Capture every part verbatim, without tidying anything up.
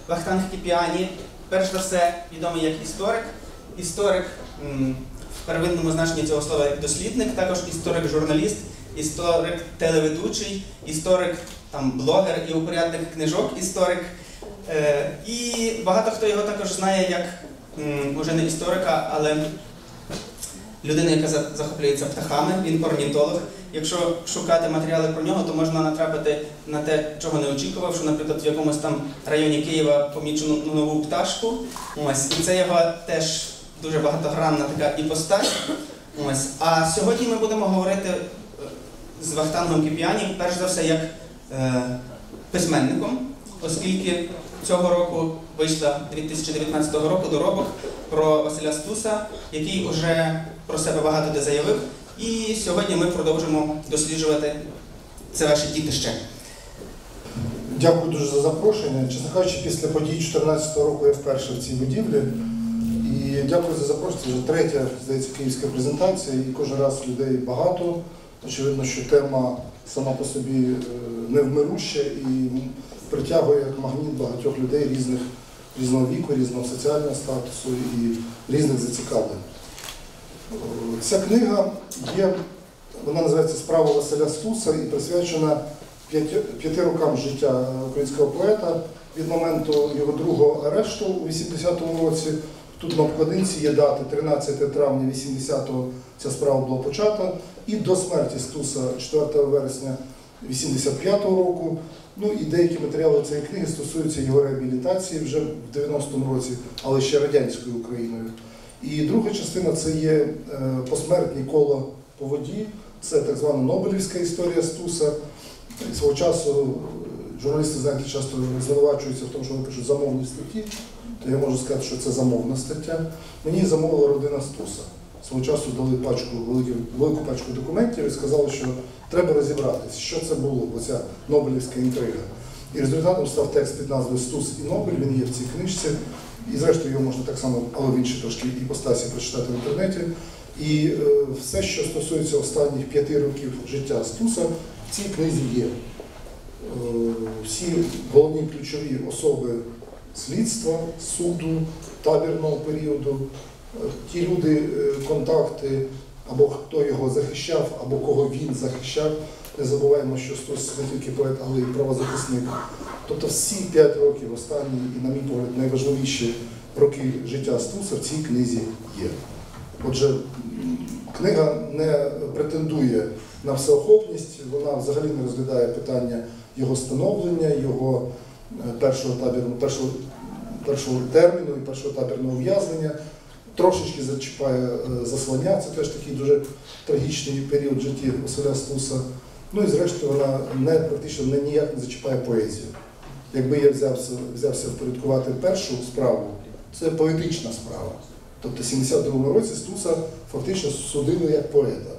Вахтанг Кіпіані, перш за все, відомий як історик. Історик в первинному значенні цього слова як дослідник, також історик-журналіст, історик-телеведучий, історик, там, блогер і упорядник книжок історик. Е, і багато хто його також знає як, м, уже не історика, але людина, яка захоплюється птахами, він орнітолог. Якщо шукати матеріали про нього, то можна натрапити на те, чого не очікував, що, наприклад, в якомусь там районі Києва помічено нову пташку. Ось. І це його теж дуже багатогранна така іпостась. Ось. А сьогодні ми будемо говорити з Вахтангом Кіпіані, перш за все, як е, письменником, оскільки цього року вийшла дві тисячі дев'ятнадцятого року доробок про Василя Стуса, який вже про себе багато де заявив. І сьогодні ми продовжимо досліджувати це ваше дітище. Дякую дуже за запрошення. Чесно кажучи, після подій дві тисячі чотирнадцятого року я вперше в цій будівлі. І дякую за запрошення. Це вже третя, здається, київська презентація. І кожен раз людей багато. Очевидно, що тема сама по собі невмируща і притягує як магніт багатьох людей різних, різного віку, різного соціального статусу і різних зацікавлень. Ця книга є, вона називається «Справа Василя Стуса» і присвячена п'яти рокам життя українського поета від моменту його другого арешту у вісімдесятому році. Тут на обкладинці є дати тринадцяте травня вісімдесятого, ця справа була почата, і до смерті Стуса четвертого вересня вісімдесят п'ятого року. Ну і деякі матеріали цієї книги стосуються його реабілітації вже в дев'яностому році, але ще радянською Україною. І друга частина – це є посмертні кола по воді, це так звана Нобелівська історія Стуса. Свого часу журналісти, знаєте, часто звинувачуються в тому, що вони пишуть замовні статті, то я можу сказати, що це замовна стаття. Мені замовила родина Стуса. Свого часу дали пачку, велику, велику пачку документів і сказали, що треба розібратися, що це було, оця Нобелівська інтрига. І результатом став текст під назвою «Стус і Нобель», він є в цій книжці. І зрештою його можна так само, але в іншій трошки іпостасі прочитати в інтернеті. І е, все, що стосується останніх п'яти років життя Стуса, в цій книзі є. Е, всі головні ключові особи слідства, суду, табірного періоду, е, ті люди, е, контакти, або хто його захищав, або кого він захищав. Не забуваємо, що Стус не тільки поет, але й правозахисник. Тобто всі п'ять років останні і, на мій погляд, найважливіші роки життя Стуса в цій книзі є. Отже, книга не претендує на всеохопність, вона взагалі не розглядає питання його становлення, його першого, табірного, першого, першого терміну і першого табірного ув'язнення. Трошечки зачіпає заслання, це теж такий дуже трагічний період в житті Василя Стуса. Ну і зрештою вона не, практично не, ніяк не зачіпає поезію. Якби я взявся, взявся впорядкувати першу справу, це поетична справа. Тобто в сімдесят другому році Стуса фактично судили як поета.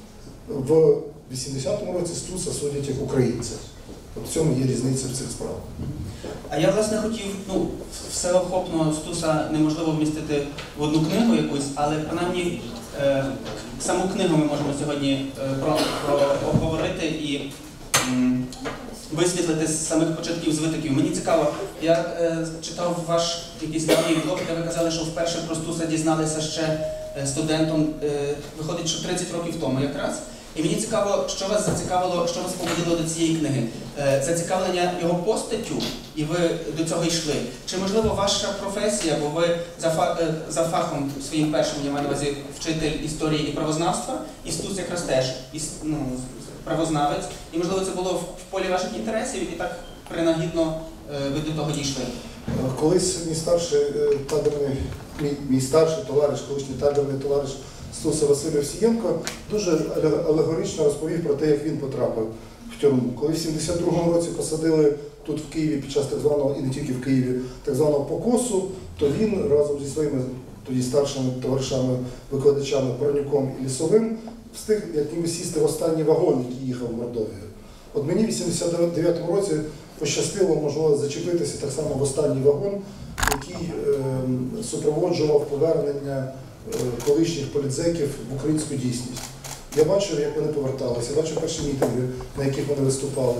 В вісімдесятому році Стуса судять як українця. Тобто в цьому є різниця в цих справах. А я, власне, хотів, ну, всеохопно Стуса неможливо вмістити в одну книгу якусь, але принаймні е, саму книгу ми можемо сьогодні е, про, про обговорити і м, висвітлити з самих початків, з витоків. Мені цікаво, я е, читав ваш якийсь давній блог, де ви казали, що вперше про Стуса дізналися ще студентом, е, виходить, що тридцять років тому якраз. І мені цікаво, що вас зацікавило, що вас побудило до цієї книги. Е, зацікавлення його постаттю, і ви до цього йшли. Чи, можливо, ваша професія, бо ви за, фа, е, за фахом своїм першим, я маю на увазі, вчитель історії і правознавства, і Стус якраз теж і, ну, правознавець. І, можливо, це було в, в полі ваших інтересів, і так принагідно е, ви до того дійшли. Колись мій старший табірний, мій, мій старший товариш, колишній табірний товариш Стуса Василь Овсієнко дуже алегорично розповів про те, як він потрапив в тюрму. Коли в сімдесят другому році посадили тут в Києві під час так званого, і не тільки в Києві, так званого покосу, то він разом зі своїми тоді старшими товаришами, викладачами Пронюком і Лісовим встиг як ніби сісти в останній вагон, який їхав в Мордовію. От мені в вісімдесят дев'ятому році пощастило, можливо, зачепитися так само в останній вагон, який е, супроводжував повернення е, колишніх політзеків в українську дійсність. Я бачив, як вони поверталися, я бачив перші мітинги, на яких вони виступали.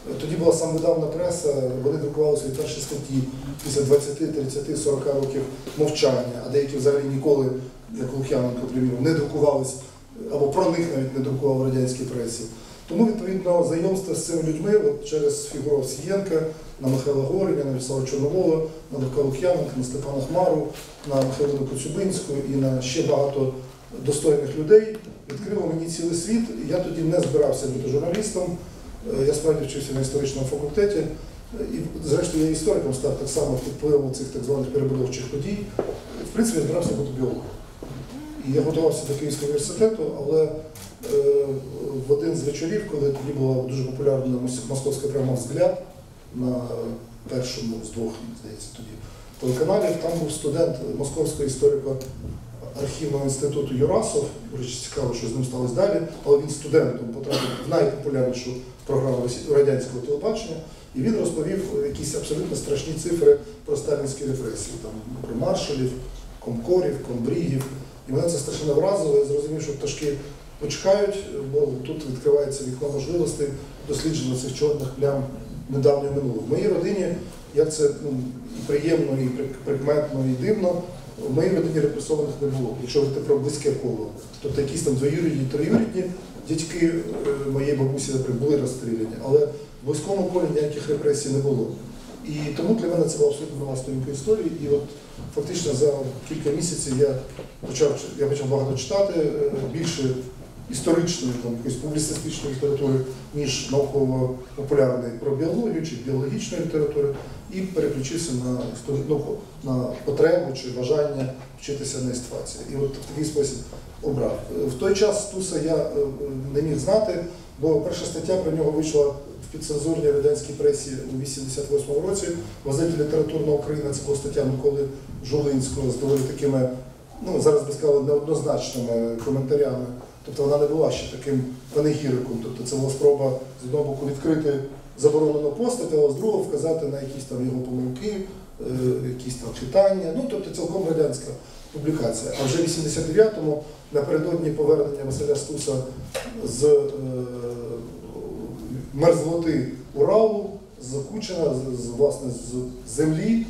Тоді була самовидавна преса, вони друкували свої перші статті після двадцяти, тридцяти, сорока років мовчання, а деякі взагалі ніколи, як Лук'яненко, приміром, не друкувались, або про них навіть не друкував в радянській пресі. Тому, відповідно, знайомство з цими людьми от через фігуру Овсієнка, на Михайла Горіня, на В'ячеслава Чорновола, на Левка Лук'яненка, на Степана Хмару, на Михайлину Коцюбинську і на ще багато достойних людей відкрило мені цілий світ. Я тоді не збирався бути журналістом, я справді вчився на історичному факультеті. І, зрештою, я істориком став так само під впливом цих так званих перебудовчих подій. В принципі, я збирався бути біологом. І я готувався до Київського університету, але е, в один з вечорів, коли тоді була дуже популярна московська програма «Взгляд» на першому з двох, здається, тоді телеканалів, там був студент Московського історико-архівного інституту Юрасов. Дуже цікаво, що з ним сталося далі, але він студентом потрапив в найпопулярнішу програму радянського телебачення, і він розповів якісь абсолютно страшні цифри про сталінські репресії, там, про маршалів, комкорів, комбрігів. І мене це страшно вразило, я зрозумів, що пташки почекають, бо тут відкривається вікно можливостей дослідження цих чорних плям недавнього минулого. В моїй родині, як це ну, і приємно, і прикметно, і дивно, в моїй родині репресованих не було, якщо говорити про близьке коло. Тобто якісь там двоюрідні, троюрідні дядьки моєї бабусі, наприклад, були розстріляні, але в близькому колі ніяких репресій не було. І тому для мене це була абсолютно нова сторінка історії. І от фактично за кілька місяців я почав, я почав багато читати, більше історичної, там, якоїсь публіцистичної літератури, ніж науково-популярної про біологію чи біологічної літератури, і переключився на, ну, на потребу чи бажання вчитися на істфаці. І от в такий спосіб обрав. В той час Стуса я не міг знати, бо перша стаття про нього вийшла в підцензурній радянській пресі у вісімдесят восьмому році. В газеті «Літературна Україна» це була стаття Миколи Жулинського з доволі такими, ну, зараз би сказали, неоднозначними коментарями. Тобто вона не була ще таким панегіриком. Тобто це була спроба з одного боку відкрити заборонену постать, але з другого вказати на якісь там його помилки, якісь там читання. Ну, тобто цілком радянська публікація. А вже в вісімдесят дев'ятому, напередодні повернення Василя Стуса з е, мерзлоти Уралу, з Кучина, з, з, власне, з землі,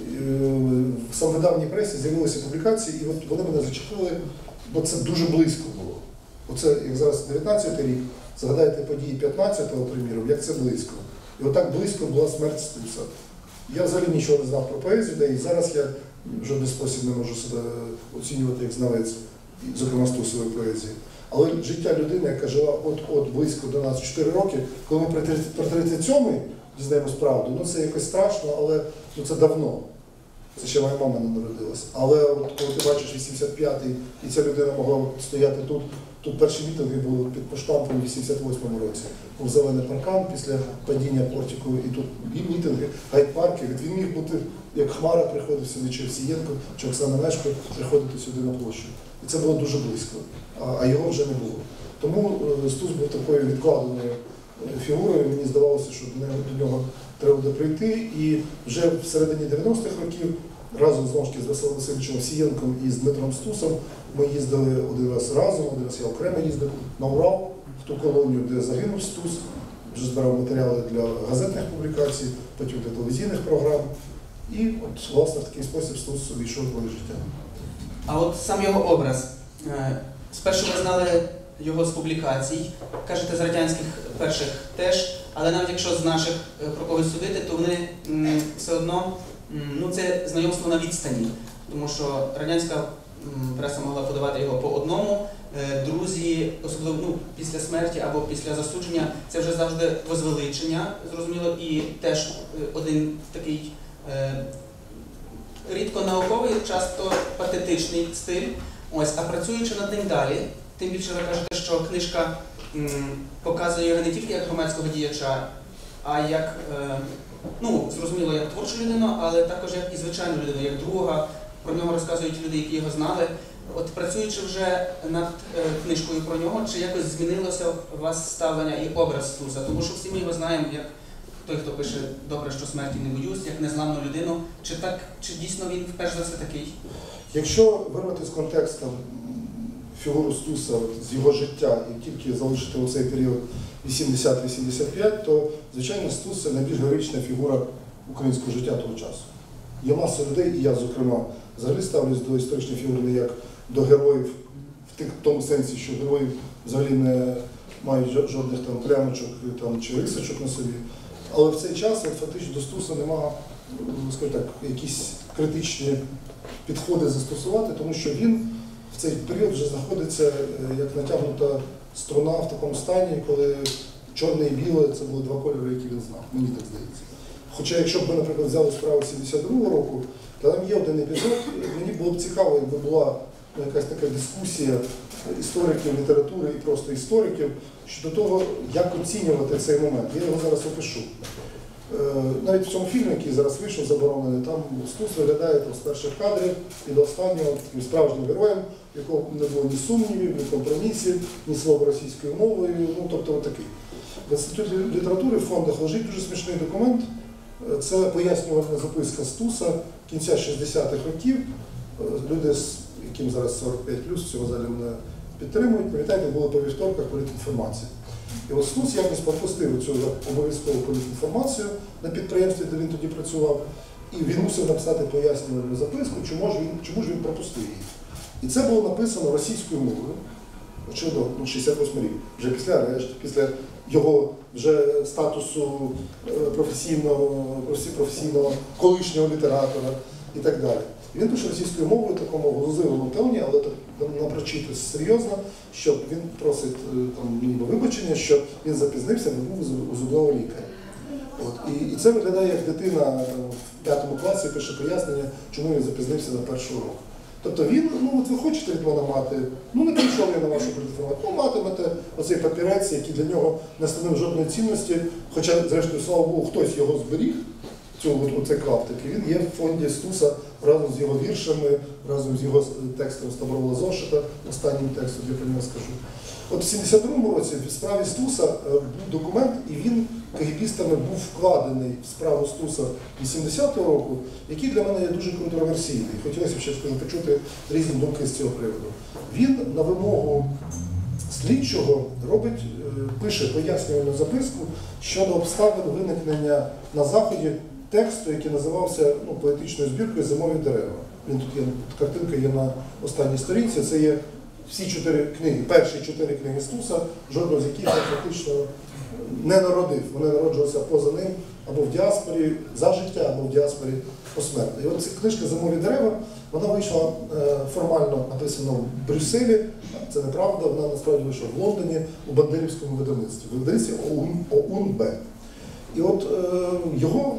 в самовидавній пресі з'явилися публікації, і от вони мене зачепили, бо це дуже близько було. Оце, як зараз дев'ятнадцятий рік, згадайте події п'ятнадцятого, приміром, як це близько. І отак близько була смерть Стуса. Я взагалі нічого не знав про поезію, і зараз я в жодний спосіб не можу себе оцінювати як знавець, зокрема Стусової поезії. Але життя людини, яка жила от-от близько до нас чотири роки, коли ми про тридцять сьомий дізнаємось правду, ну це якось страшно, але ну, це давно. Це ще моя мама не народилась. Але от коли ти бачиш вісімдесят п'ятий, і ця людина могла стояти тут, тут перші мітинги були під поштампом у вісімдесят восьмому році. Був зелений паркан після падіння портику, і тут і мітинги, гайд-парки. Він міг бути, як Хмара приходив сюди, чи Овсієнко, чи Оксана Мешко приходити сюди на площу. І це було дуже близько, а його вже не було. Тому Стус був такою відкладеною фігурою, мені здавалося, що до нього треба буде прийти. І вже в середині дев'яностих років разом знову ж таки з Василем Васильовичем Овсієнком і з Дмитром Стусом ми їздили один раз разом, один раз я окремо їздив на Урал, в ту колонію, де загинув Стус, вже збирав матеріали для газетних публікацій, потім для телевізійних програм. І от, власне, в такий спосіб Стус увійшов в моє життя. А от сам його образ. Спершу ви знали його з публікацій, кажете, з радянських перших теж, але навіть якщо з наших про когось судити, то вони м, все одно, м, ну це знайомство на відстані, тому що радянська м, преса могла подавати його по одному, е, друзі, особливо ну, після смерті або після засудження, це вже завжди возвеличення, зрозуміло, і теж е, один такий е, рідко науковий, часто патетичний стиль. Ось, а працюючи над ним далі, тим більше ви кажете, що книжка м, показує його не тільки як громадського діяча, а як, е, ну, зрозуміло, як творчу людину, але також як і звичайну людину, як друга. Про нього розказують люди, які його знали. От працюючи вже над е, книжкою про нього, чи якось змінилося у вас ставлення і образ Стуса? Тому що всі ми його знаємо як той, хто пише «Добре, що смерті не боюсь», як незламну людину. Чи так, чи дійсно він, перш за все, такий? Якщо вирвати з контексту фігуру Стуса от, з його життя і тільки залишити оцей період вісімдесят вісімдесят п'ять, то, звичайно, Стус – це найбільш героїчна фігура українського життя того часу. Є маса людей, і я, зокрема, взагалі ставлюсь до історичної фігури не як до героїв, в тому сенсі, що герої взагалі не мають жодних там плямочок там, чи рисочок на собі. Але в цей час от, фактично до Стуса немає, скажімо так, якісь критичні підходи застосувати, тому що він в цей період вже знаходиться як натягнута струна в такому стані, коли чорне і біле – це були два кольори, які він знав, мені так здається. Хоча якщо б ми, наприклад, взяли справу сімдесят другого року, то там є один епізод, мені було б цікаво, якби була якась така дискусія істориків літератури і просто істориків щодо того, як оцінювати цей момент. Я його зараз опишу. Навіть в цьому фільмі, який зараз вийшов, заборонений, там Стус виглядає там, з перших кадрів і до останнього таким справжнім героєм, в якого не було ні сумнівів, ні компромісів, ні слова російською мовою, ну тобто отакий. В Інституті літератури в фондах лежить дуже смішний документ. Це пояснювальна записка Стуса кінця шістдесятих років. Люди, яким зараз сорок п'ять плюс, в цьому залі мене підтримують, пам'ятаєте, були по вівторках політінформації. І от Стус якось пропустив цю обов'язкову політінформацію на підприємстві, де він тоді працював, і він мусив написати пояснювальну записку, чому ж він, чому ж він пропустив її. І це було написано російською мовою, очевидно, ну, шістдесят восьмий рік, вже після арешту, після його вже статусу професійного, професійного колишнього літератора і так далі. І він пише російською мовою в такому глузливому тоні, але напрочити серйозно, що він просить там, ніби вибачення, що він запізнився, не був у зубного лікаря. От. І, і це виглядає, як дитина там, в п'ятому класі пише пояснення, чому він запізнився на перший урок. Тобто він, ну от ви хочете від мене мати, ну не прийшов я на вашу політинформацію, ну матимете оцей папірець, який для нього не становив жодної цінності, хоча, зрештою, слава Богу, хтось його зберіг, цю, оцей клаптик, і він є в фонді Стуса разом з його віршами, разом з його текстом з таборового зошита, останнім текстом, я про нього скажу. От в сімдесят другому році в справі Стуса був документ, і він кегебістами був вкладений в справу Стуса вісімдесятого року, який для мене є дуже контроверсійний. Хотілося б ще скажу, почути різні думки з цього приводу. Він на вимогу слідчого робить, пише пояснювальну записку щодо обставин виникнення на Заході тексту, який називався ну, поетичною збіркою «Зимові дерева». Він тут є, картинка є на останній сторінці, це є всі чотири книги, перші чотири книги Стуса, жодного з яких я фактично не народив. Вони народжувалися поза ним або в діаспорі за життя, або в діаспорі посмертно. І от ця книжка «Зимові дерева», вона вийшла формально написана в Брюсселі, це неправда, вона насправді вийшла в Лондоні у бандерівському видавництві, в видавництві ОУН-Б. І от його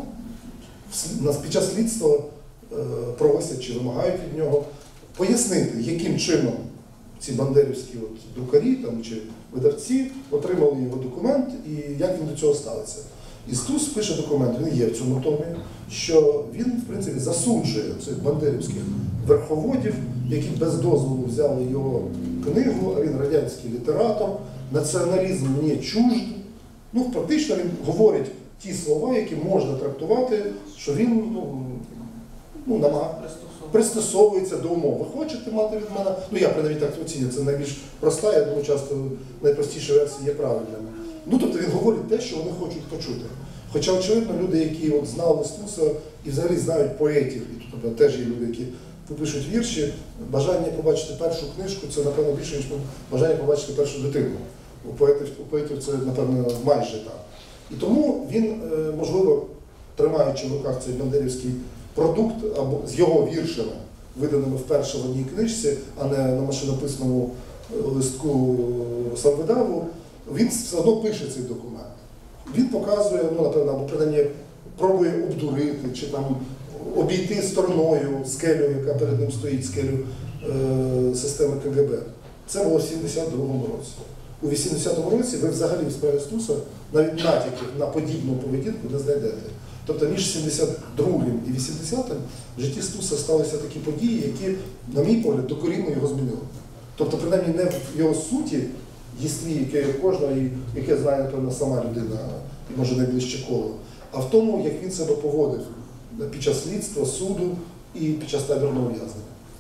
під час слідства просять чи вимагають від нього пояснити, яким чином ці бандерівські от друкарі там, чи видавці отримали його документ і як він до цього ставиться. І Стус пише документ, він є в цьому томі, що він, в принципі, засуджує цих бандерівських верховодів, які без дозволу взяли його книгу, а він радянський літератор, націоналізм мені чужд. Ну, практично він говорить ті слова, які можна трактувати, що він ну, ну, намагає. Пристосовується до умов. Ви хочете мати від мене? Ну я принаймні так оцінюю, це найбільш проста, я думаю, часто найпростіша версія є правильними. Ну тобто він говорить те, що вони хочуть почути. Хоча, очевидно, люди, які от знали Стуса і взагалі знають поетів, і тут тобто, теж є люди, які пишуть вірші, бажання побачити першу книжку, це, напевно, більше, ніж бажання побачити першу дитину. У поетів, у поетів це, напевно, майже так. І тому він, можливо, тримаючи в руках цей бандерівський продукт або з його віршами, виданими вперше в одній книжці, а не на машинописному листку самвидаву, він все одно пише цей документ. Він показує, ну, напевно, або принаймні пробує обдурити, чи там обійти стороною скелю, яка перед ним стоїть, скелю е системи КГБ. Це було в сімдесят другому році. У вісімдесятому році ви взагалі в справі Стуса навіть натяків на подібну поведінку не знайдете. Тобто між сімдесят другим і вісімдесятим в житті Стуса сталися такі події, які, на мій погляд, докорінно його змінили. Тобто, принаймні, не в його суті, єстві, яке є в кожного, і яке знає, напевно, сама людина, може найближче коло, а в тому, як він себе поводив під час слідства, суду і під час табірного ув'язнення.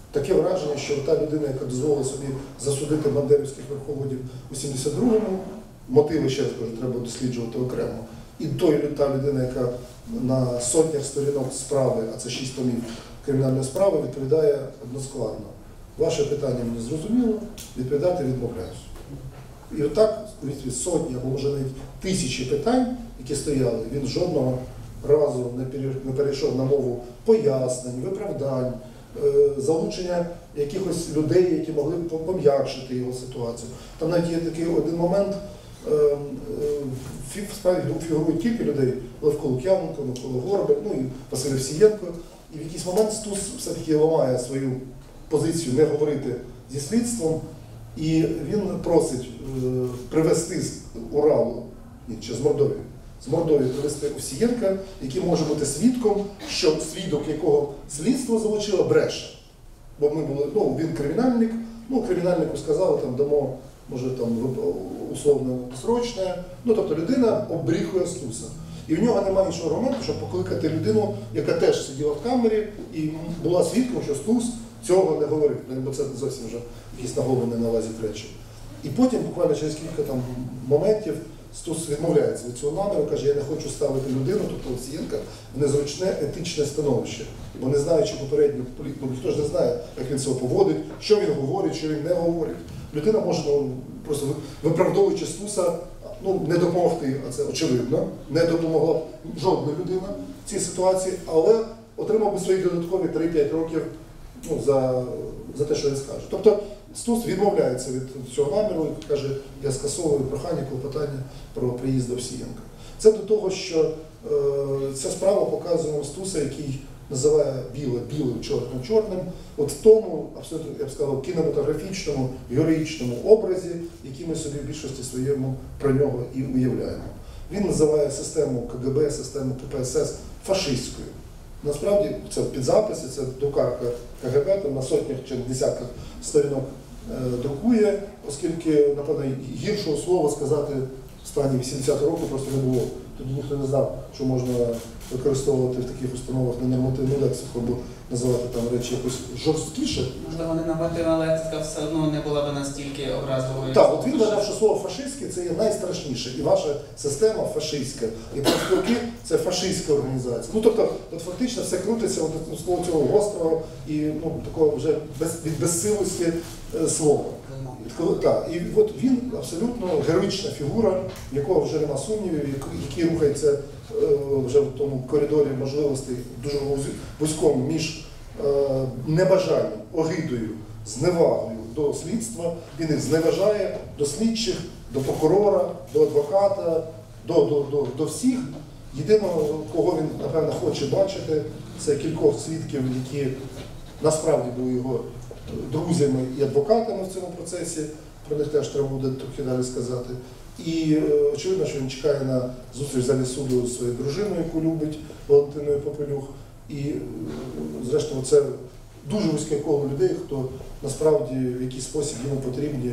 таке враження, що та людина, яка дозволила собі засудити бандерівських верховодів у сімдесят другому, мотиви, ще раз кажу, треба досліджувати окремо, і той, та людина, яка на сотнях сторінок справи, а це шість томів кримінальної справи, відповідає односкладно. Ваше питання мені зрозуміло, відповідати відмовляюсь. І отак, від сотні, або може навіть тисячі питань, які стояли, він жодного разу не перейшов на мову пояснень, виправдань, залучення якихось людей, які могли б пом'якшити його ситуацію. Там навіть є такий один момент, в справі фігурують кілька людей, Левко Лук'яненко, Микола Горбаль, ну і Василь Овсієнко. І в якийсь момент Стус все-таки ламає свою позицію не говорити зі слідством, і він просить привезти з Уралу, ні, чи з Мордовії, з Мордовії привезти Овсієнка, який може бути свідком, що свідок, якого слідство залучило, бреше. Бо ми були, ну, він кримінальник, ну, кримінальнику сказали, там, дамо, може, там, условно срочне, ну, тобто людина обріхує Стуса. І в нього немає іншого аргументу, щоб покликати людину, яка теж сиділа в камері і була свідком, що Стус цього не говорив, бо це зовсім вже якісь на голову не налазять речі. І потім, буквально через кілька там моментів, Стус відмовляється від цього наміру, каже, я не хочу ставити людину, тобто Овсієнка, в незручне етичне становище. Бо не знаючи попередньо, ну, ніхто ж не знає, як він себе поводить, що він говорить, що він не говорить. Людина може, ну, просто виправдовуючи Стуса, ну, не допомогти, а це очевидно, не допомогла б жодна людина в цій ситуації, але отримав би свої додаткові три-п'ять років, ну, за, за те, що він скаже. Тобто Стус відмовляється від цього наміру і каже, я скасовую прохання, клопотання про приїзд Овсієнка. Це до того, що е, ця справа показує Стуса, який називає біле білим, чорним чорним, от в тому, абсолютно, я б сказав, кінематографічному, героїчному образі, який ми собі в більшості своєму про нього і уявляємо. Він називає систему ка ге бе, систему ка пе ес ес фашистською. Насправді, це в підзаписі, це друкарка ка ге бе, там на сотнях чи десятках сторінок е, друкує, оскільки, напевно, гіршого слова сказати в стані вісімдесятого року просто не було. Тоді ніхто не знав, що можна використовувати в таких установах ненормативну лексику, або називати там речі якось жорсткіше. Можливо, ненормативна лексика все одно не була б настільки образливою. Так, от він вважав, що слово фашистське це є найстрашніше, і ваша система фашистська, і профспілки це фашистська організація. Ну, тобто, от фактично все крутиться от слово цього гострого і, ну, такого вже без, від безсилості е, слова. Так, і от він абсолютно героїчна фігура, в якого вже нема сумнівів, який рухається е, вже в тому коридорі можливостей дуже вузькому між е, небажанням, огидою, зневагою до слідства. Він їх зневажає до слідчих, до прокурора, до адвоката, до, до, до, до всіх. Єдиного, кого він, напевно, хоче бачити, це кількох свідків, які насправді були його друзями і адвокатами в цьому процесі, про них теж треба буде трохи далі сказати. І очевидно, що він чекає на зустріч в залі суду з своєю дружиною, яку любить, Валентиною Попелюх. І, зрештою, це дуже вузьке коло людей, хто насправді в якийсь спосіб йому потрібні.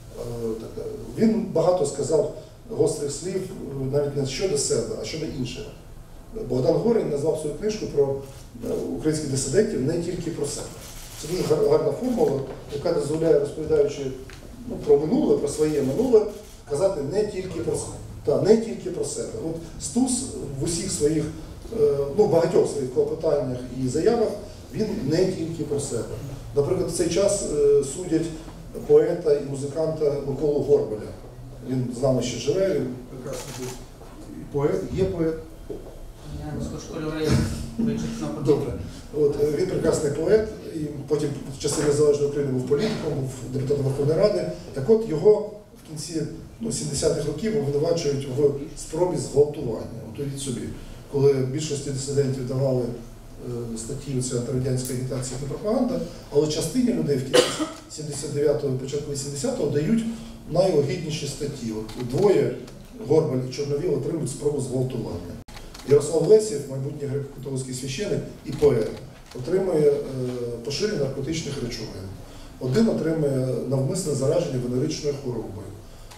Він багато сказав гострих слів навіть не щодо себе, а щодо інших. Богдан Горень назвав свою книжку про українських дисидентів не тільки про себе. Це дуже гарна формула, яка дозволяє, розповідаючи, ну, про минуле, про своє минуле, казати не тільки про себе. Та, не тільки про себе. От Стус в усіх своїх, ну, багатьох своїх клопотаннях і заявах, він не тільки про себе. Наприклад, в цей час судять поета і музиканта Миколу Горбаля. Він з нами ще живе, він прекрасний був поет, є поет. Я високошколював вичерпно. Добре. От, він прекрасний поет, і потім в часи Незалежної України був політиком, був депутатом Верховної Ради. Так от його в кінці, ну, сімдесятих років обвинувачують в спробі зґвалтування. Уявіть собі, коли більшості дисидентів давали е, статті «Це антирадянська агітація та пропаганда», але частині людей в кінці сімдесят дев'ятого, початку вісімдесятого дають найогідніші статті. От двоє, Горбаль і Чорновіл, отримують спробу зґвалтування. Ярослав Лесів, майбутній греко-католицький священик і поет, отримує е, поширення наркотичних речовин. Один отримує навмисне зараження венеричною хворобою.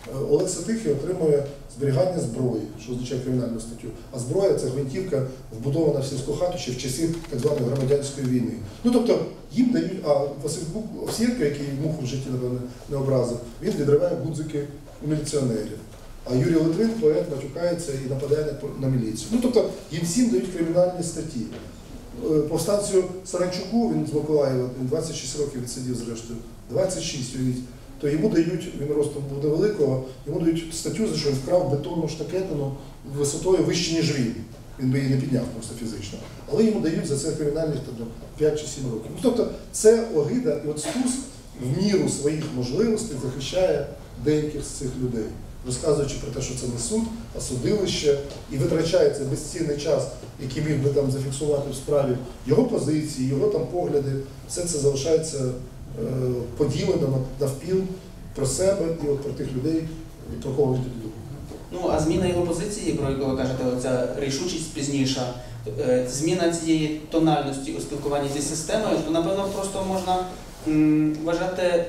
Олег Сатихий отримує зберігання зброї, що означає кримінальну статтю. А зброя – це гвинтівка, вбудована в сільську хату ще в часів так званої громадянської війни. Ну тобто їм дають, а Василь Овсієнко, який муху в житті, напевно, не образив, він відриває гудзики у міліціонерів. А Юрій Литвин, поет, матюкається і нападає на міліцію. Ну тобто їм всім дають кримінальні статті. Повстанцю Саранчуку, він з Миколаєва, він двадцять шість років відсидів зрештою, двадцять шість, уявіть, то йому дають, він ростом був невеликого, йому дають статтю, за що він вкрав бетонну штакетину висотою вище, ніж він. Він би її не підняв просто фізично. Але йому дають за це кримінальних п'ять чи сім років. Ну, тобто це огида, і от Стус в міру своїх можливостей захищає деяких з цих людей, розказуючи про те, що це не суд, а судилище, і витрачається безцінний час, який міг би там зафіксувати в справі його позиції, його там погляди, все це залишається е, поділено навпіл про себе і от про тих людей, про кого він тоді думав. Ну, а зміна його позиції, про яку ви кажете, оця рішучість пізніша, е, зміна цієї тональності у спілкуванні зі системою, то, напевно, просто можна м, вважати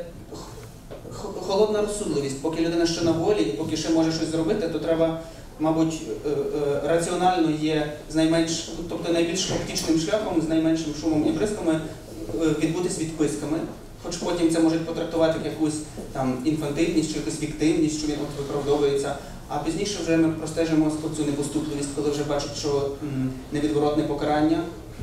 холодна розсудливість. Поки людина ще на волі, і поки ще може щось зробити, то треба, мабуть, раціонально є з найменш, тобто найбільш оптічним шляхом, з найменшим шумом і бризками відбутись відписками. Хоч потім це можуть потрактувати як якусь там інфантильність чи якусь фіктивність, що він от виправдовується. А пізніше вже ми простежимо цю непоступливість, коли вже бачать, що м, невідворотне покарання.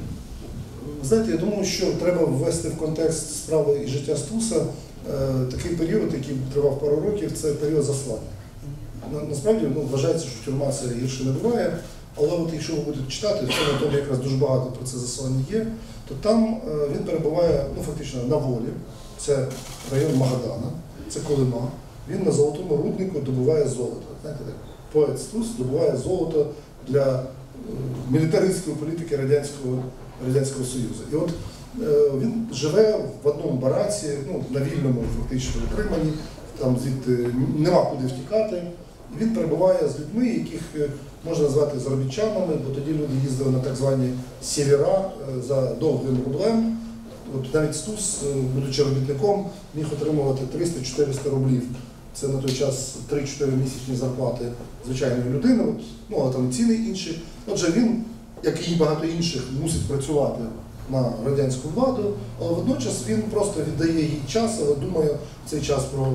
Знаєте, я думаю, що треба ввести в контекст справи і життя Стуса е, такий період, який тривав пару років, це період заслання. На, насправді ну, вважається, що тюрма це гірше не буває, але от якщо ви будете читати, в цьому тому якраз дуже багато про це заслання є, то там е, він перебуває ну, фактично на волі, це район Магадана, це Колима. Він на золотому руднику добуває золото. Знаєте, так, поет Стус добуває золото для е, мілітаристської політики Радянського, Радянського Союзу. І от е, він живе в одному бараці, ну, на вільному фактично утриманні, там звідти нема куди втікати. І він перебуває з людьми, яких можна назвати заробітчанами, бо тоді люди їздили на так звані сєвєра за довгим рублем. От навіть Стус, будучи робітником, міг отримувати триста-чотириста рублів. Це на той час три-чотири місячні зарплати звичайної людини, ну а там ціни інші. Отже, він, як і багато інших, мусить працювати на радянську владу, але водночас він просто віддає їй час, але думає в цей час про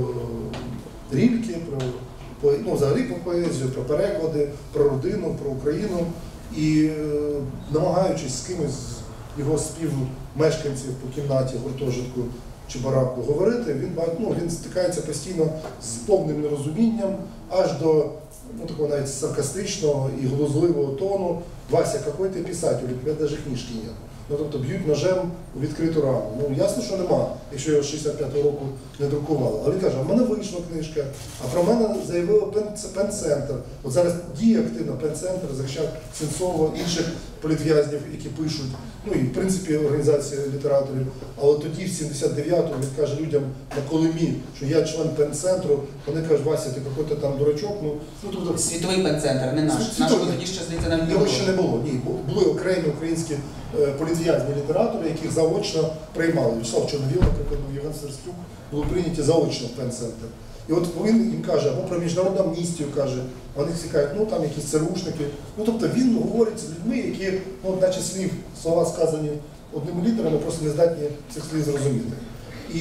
рільки, про, ну, взагалі про поезію, про переклади, про родину, про Україну. І е, намагаючись з кимось з його співмешканців по кімнаті, гуртожитку чи бараку говорити, він, ну, він стикається постійно з повним нерозумінням, аж до ну, такого навіть саркастичного і глузливого тону: «Вася, який ти писатель, у тебе навіть книжки нет». Ну, тобто б'ють ножем у відкриту рану. Ну, ясно, що нема, якщо його з шістдесят п'ятого року не друкували. Але він каже, а в мене вийшла книжка, а про мене заявили Пен-центр. От зараз діє активно Пен-центр, захищав Сенцова, інших політв'язнів, які пишуть, ну і в принципі організація літераторів. Але тоді, в сімдесят дев'ятому, він каже людям на Колимі, що я член Пен-центру, вони кажуть, Вася, ти якийсь там дурачок. Ну, ну, тобто... Світовий Пен-центр, не наш. Нашого тоді ще, здається, не було. Його ще не було, ні. Були окремі українські політв'язні літератори, яких заочно приймали. Вячеслав Чорновіл, наприклад, Євген Сверстюк, були прийняті заочно в Пен-центр. І от він їм каже, або про міжнародну амністію каже, вони всі кажуть, ну там якісь царушники. Ну тобто він говорить з людьми, які, ну, наче слів, слова сказані одними літерами, просто не здатні цих слів зрозуміти. І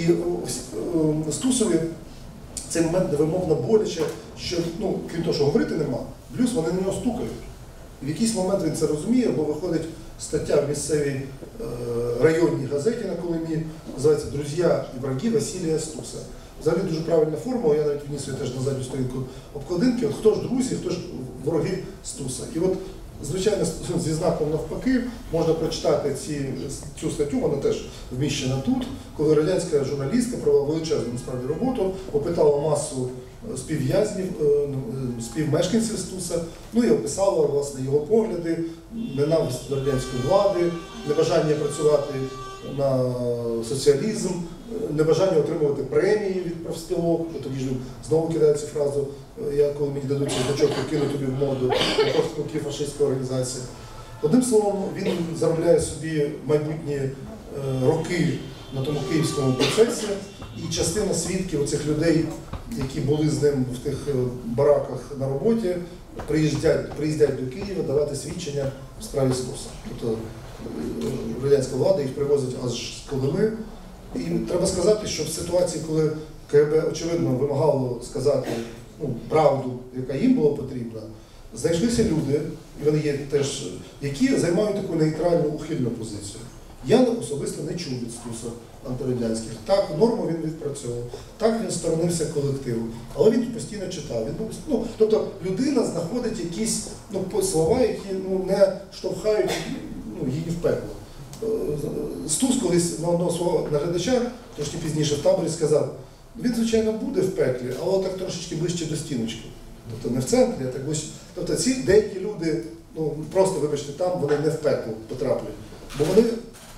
о, Стусові цей момент невимовно боляче, що, ну, крім того, що говорити нема, плюс вони на нього стукають. І в якийсь момент він це розуміє, бо виходить стаття в місцевій е, районній газеті на Колимі, називається «Друзі і враги Василія Стуса». Взагалі дуже правильна формула, я навіть вніс її теж на задню сторінку обкладинки. От хто ж друзі, хто ж вороги Стуса. І от, звичайно, зі знаком навпаки можна прочитати ці, цю статтю, вона теж вміщена тут, коли радянська журналістка провела величезну насправді роботу, опитала масу співв'язнів, співмешканців Стуса, ну і описала, власне, його погляди, ненависть до радянської влади, небажання працювати на соціалізм, небажання отримувати премії від профспілок, бо тоді ж знову кидає цю фразу, я коли мені дадуть значок, кину тобі в морду профспілки фашистської організації. Одним словом, він заробляє собі майбутні роки на тому київському процесі, і частина свідків оцих людей, які були з ним в тих бараках на роботі, приїздять, приїздять до Києва давати свідчення в справі Стуса. Тобто радянська влада їх привозить аж з Колими. І треба сказати, що в ситуації, коли КГБ, очевидно, вимагало сказати ну, правду, яка їм була потрібна, знайшлися люди, і вони є теж, які займають таку нейтральну ухильну позицію. Я особисто не чув від Стуса антирадянських. Так, норму він відпрацьовував, так він сторонився колективу, але він постійно читав. Він був, ну, тобто людина знаходить якісь ну, слова, які ну, не штовхають ну, її в пекло. Стус колись на одного свого наглядача, трошки пізніше в таборі, сказав, він, звичайно, буде в пеклі, але так трошечки ближче до стіночки. Тобто не в центрі, а так ближче. Тобто ці деякі люди, ну просто, вибачте, там вони не в пекло потраплять. Бо вони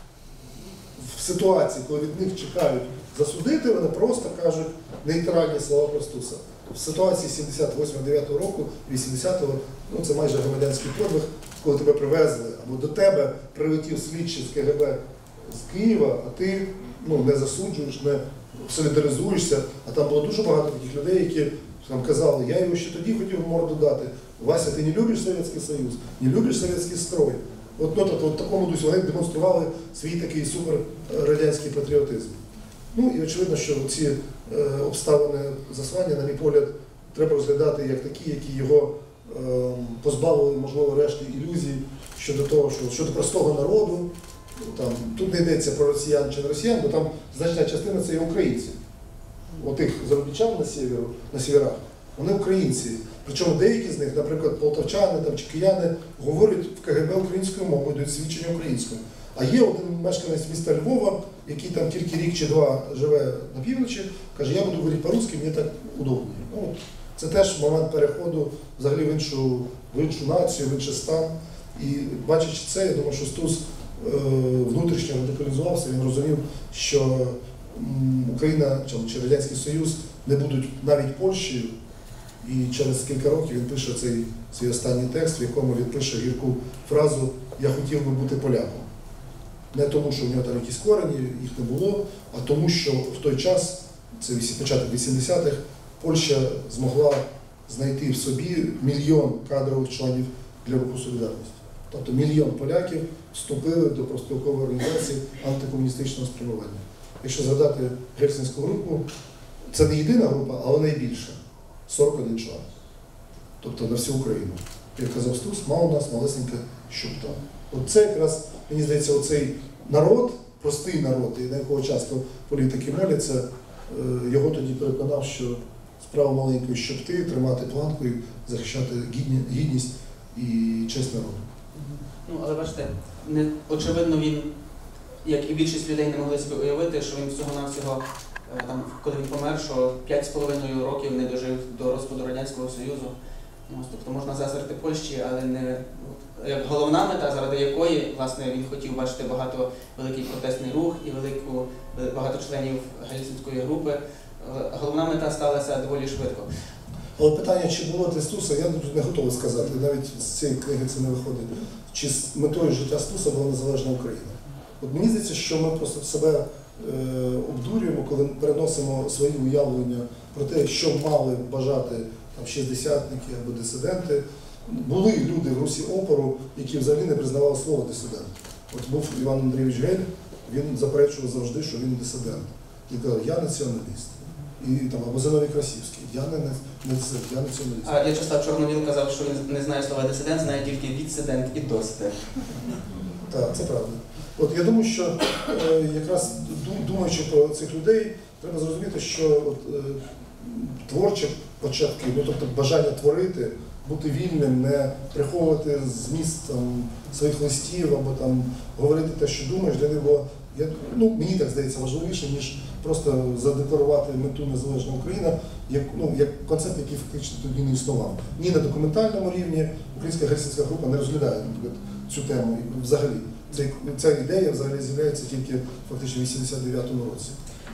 в ситуації, коли від них чекають засудити, вони просто кажуть нейтральні слова про Стуса. В ситуації сімдесят восьмого дев'ятого року, вісімдесятого, ну це майже громадянський подвиг, коли тебе привезли, або до тебе прилетів слідчий з КГБ з Києва, а ти ну, не засуджуєш, не солідаризуєшся, а там було дуже багато таких людей, які там казали, я його ще тоді хотів в морду дати. Вася, ти не любиш Совєтський Союз, не любиш совєтський строй. От, от, от, от такому дусі вони демонстрували свій такий суперрадянський патріотизм. Ну і очевидно, що ці е, обставини заслання, на мій погляд, треба розглядати як такі, які його е, позбавили, можливо, решти ілюзій щодо того, що щодо простого народу. Там, тут не йдеться про росіян чи не росіян, бо там значна частина це є українці. Отих заробітчан на сєвєру, на сєвєрах, вони українці. Причому деякі з них, наприклад, полтавчани там, чи кияни, говорять в КГБ українською мовою, дають свідчення українською. А є один мешканець міста Львова, який там тільки рік чи два живе на півночі, каже, я буду говорити по-русски, мені так удобніше. Ну, це теж момент переходу взагалі в іншу, в іншу націю, в інший стан. І бачачи це, я думаю, що Стус е, внутрішньо радикалізувався, він розумів, що м, Україна чи, чи Радянський Союз не будуть навіть Польщею. І через кілька років він пише цей свій останній текст, в якому він пише гірку фразу «Я хотів би бути поляком». Не тому, що в нього там якісь корені, їх не було, а тому, що в той час, це початок вісімдесятих, Польща змогла знайти в собі мільйон кадрових членів для руху «Солідарність». Тобто мільйон поляків вступили до профспілкової організації антикомуністичного спрямування. Якщо згадати Гельсінську групу, це не єдина група, але найбільша. сорок один член. Тобто на всю Україну. Як казав Стус, мало у нас малесенька щупта. Оце якраз, мені здається, оцей народ, простий народ, на якого часто політики моляться, його тоді переконав, що справа маленької щупти, тримати планку і захищати гідність і честь народу. Ну, але бачите, не, очевидно, він, як і більшість людей, не могли собі уявити, що він всього-навсього, там, коли він помер, що п'ять з половиною років не дожив до розпаду Радянського Союзу. Ось, тобто можна заздрити Польщі, але не як головна мета, заради якої власне, він хотів бачити багато великий протестний рух і велику, багато членів Гельсінської групи. Головна мета сталася доволі швидко. Але питання, чи було для Стуса, я не готовий сказати, навіть з цієї книги це не виходить. Чи з метою життя Стуса була незалежна Україна? От мені здається, що ми просто себе е, обдурюємо, коли переносимо свої уявлення про те, що мали бажати там, шістдесятники або дисиденти. Були люди в Русі опору, які взагалі не признавали слово дисидент. От був Іван Андрійович Гель, він заперечував завжди, що він дисидент. Він казав, я націоналіст. І там, або Зиновій Красівський, я не, не, не дисидент, я націоналіст. А В'ячеслав Чорновіл казав, що він не знає слова дисидент, знає тільки відсидент і досидент. Так, це правда. От я думаю, що е, якраз думаючи про цих людей, треба зрозуміти, що от, е, творчі початки, ну, тобто бажання творити, бути вільним, не приховувати зміст там, своїх листів або там, говорити те, що думаєш, для них було, я, ну, мені так здається, важливіше, ніж просто задекларувати мету «Незалежна Україна» як, ну, як концепт, який фактично тоді не існував. Ні на документальному рівні Українська Гельсінська група не розглядає, наприклад, цю тему взагалі. Ця, ця ідея взагалі з'являється тільки фактично в вісімдесят дев'ятому році.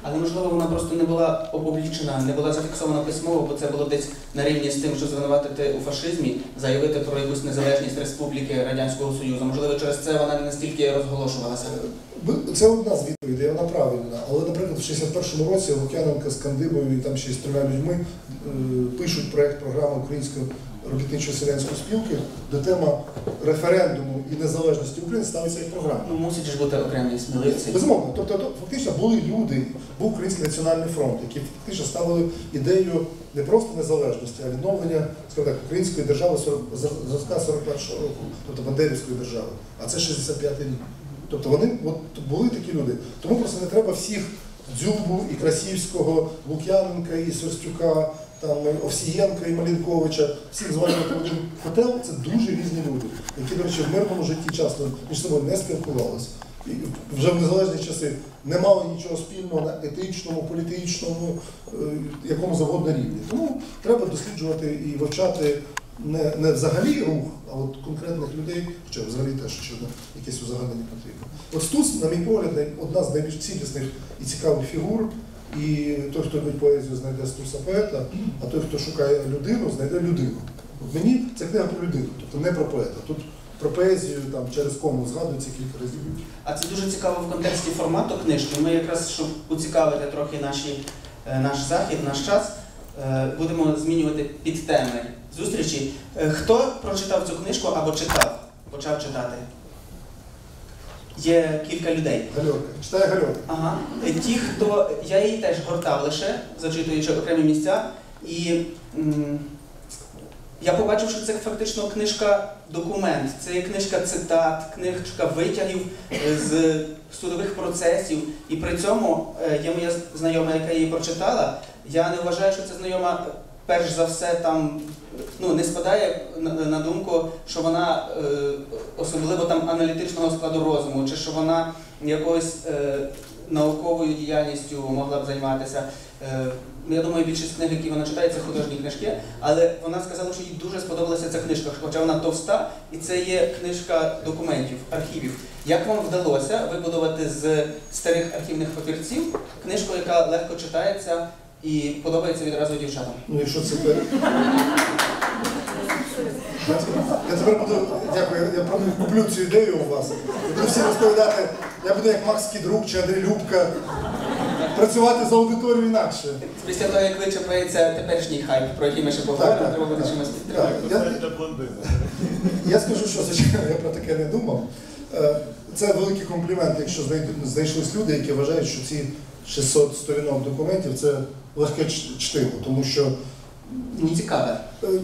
але можливо вона просто не була опублічена, не була зафіксована письмово, бо це було десь на рівні з тим, що звинуватити у фашизмі, заявити про якусь незалежність Республіки Радянського Союзу. Можливо, через це вона не настільки розголошувалася. Це одна з відповідей, вона правильна. Але, наприклад, в шістдесят першому році Лук'яненко з Кандибою і там ще з трьома людьми пишуть проєкт програми Української робітничої селянської спілки, де тема референдуму і незалежності України ставиться як програма. Ну, мусить ж бути окремі сміливці. Безумовно. Тобто, фактично, були люди, був Український національний фронт, які фактично ставили ідею не просто незалежності, а відновлення, скажімо так, української держави зразка сорок першого року, тобто Бандерівської держави. А це шістдесят п'ятий рік. Тобто вони от, були такі люди. Тому просто не треба всіх Дзюбу і Красівського, Лук'яненка і Сверстюка, там, Овсієнка і Малінковича, всіх звалювати в один котел, це дуже різні люди, які, до речі, в мирному житті часто між собою не спілкувалися. І вже в незалежні часи не мали нічого спільного на етичному, політичному, якому завгодно рівні. Тому треба досліджувати і вивчати не, не взагалі рух, а от конкретних людей, хоча взагалі теж що якесь узагальнення потрібно. От Стус, на мій погляд, одна з найбільш цілісних і цікавих фігур. І той, хто любить поезію, знайде Стуса поета, а той, хто шукає людину, знайде людину. От мені це книга про людину, тобто не про поета. Тут про поезію там, через кому згадується кілька разів. А це дуже цікаво в контексті формату книжки. Ми якраз, щоб поцікавити трохи наші, наш захід, наш час, будемо змінювати підтеми зустрічі. Хто прочитав цю книжку або читав, почав читати? Є кілька людей. Гальорка. Читає Гальорка. Ага. Ті, хто... Я її теж гортав лише, зачитуючи окремі місця. І м я побачив, що це фактично книжка-документ. Це є книжка цитат, книжка витягів з судових процесів. І при цьому є моя знайома, яка її прочитала. Я не вважаю, що це знайома перш за все там, ну, не спадає на, на думку, що вона е, особливо там аналітичного складу розуму, чи що вона якоюсь е, науковою діяльністю могла б займатися. Е, я думаю, більшість книг, які вона читає, це художні книжки, але вона сказала, що їй дуже сподобалася ця книжка, хоча вона товста, і це є книжка документів, архівів. Як вам вдалося вибудувати з старих архівних папірців книжку, яка легко читається і подобається відразу дівчатам? Ну, якщо це... Я тепер буду, дякую, я правда куплю цю ідею у вас. Я буду всім розповідати, я буду як Макс Кідрук чи Андрій Любка, працювати з аудиторією інакше. Після того, як вичерпається теперішній хайп, про який ми ще поговоримо, треба буде чимось підтримати. Я, я скажу, що, звичайно, я про таке не думав. Це великий комплімент, якщо знайшлись люди, які вважають, що ці шістсот сторінок документів – це легке чтиво, тому що не цікаве.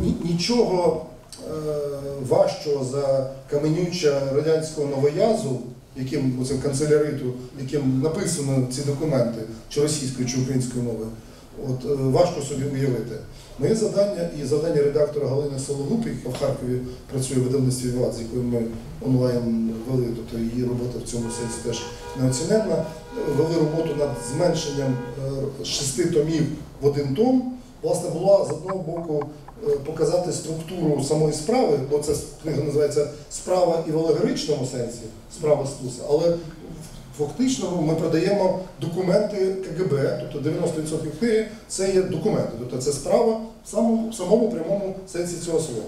Нічого е, важчого за каменюча радянського новоязу, яким оцим канцеляриту, яким написано ці документи, чи російською, чи українською мовою, от, е, важко собі уявити. Моє завдання і завдання редактора Галини Сологуб, яка в Харкові працює в видавництві «Віват», з якою ми онлайн вели, тобто її робота в цьому сенсі теж неоціненна, вели роботу над зменшенням е, шести томів в один том. Власне, була з одного боку показати структуру самої справи, бо ця книга називається «Справа і в алегоричному сенсі», справа Стуса, але фактично ми продаємо документи КГБ, тобто дев'яносто відсотків книги це є документи, тобто це справа в самому, в самому прямому сенсі цього слова.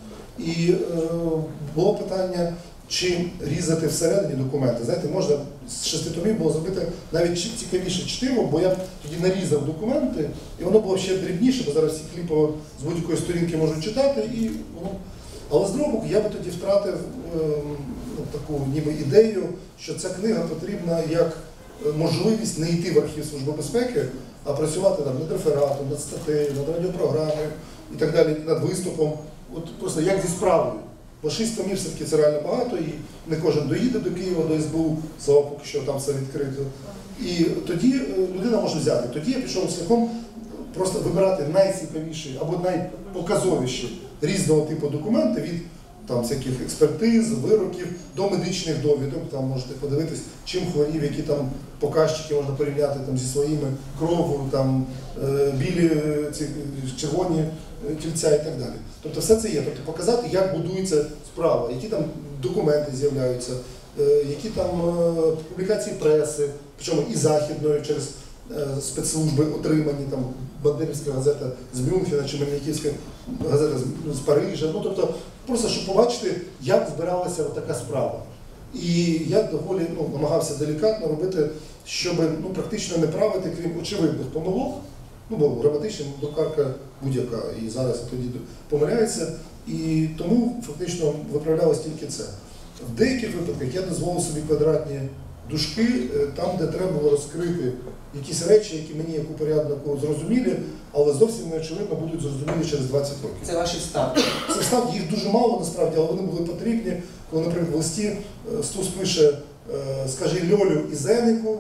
І е, було питання, чи різати всередині документи. Знаєте, можна з шести томів було зробити навіть цікавіше чтиво, бо я тоді нарізав документи, і воно було ще дрібніше, бо зараз всі кліпово з будь-якої сторінки можуть читати. І воно... Але з другого боку, я би тоді втратив е, таку ніби ідею, що ця книга потрібна як можливість не йти в архів Служби безпеки, а працювати над рефератом, над статтею, над радіопрограмою і так далі, над виступом. От просто як зі справою. Бо шість томів все-таки це реально багато, і не кожен доїде до Києва, до ес бе у, слава поки що там все відкрито. І тоді людина може взяти. Тоді я пішов шляхом просто вибирати найцікавіші або найпоказовіші різного типу документи від там всяких експертиз, вироків до медичних довідок. Там можете подивитись, чим хворів, які там показчики можна порівняти там зі своїми кров'ю, там білі, ці червоні тільця і так далі. Тобто все це є. Тобто показати, як будується справа, які там документи з'являються, які там публікації преси, причому і західної через е, спецслужби отримані, там Бандерівська газета з Мюнхена чи Мельниківська газета з, з Парижа. Ну, тобто, просто щоб побачити, як збиралася така справа. І я доволі ну, намагався делікатно робити, щоб ну, практично не правити, крім очевидних помилок. Ну, бо граматична друкарка будь-яка і зараз тоді помиляється. І тому фактично виправлялось тільки це. В деяких випадках я дозволив собі квадратні дужки там, де треба було розкрити якісь речі, які мені як упоряднику зрозумілі, але зовсім не очевидно будуть зрозумілі через двадцять років. Це ваші вставки? Це вставки, їх дуже мало насправді, але вони були потрібні. Коли, наприклад, в листі Стус пише «Скажи Льолю і Зенику».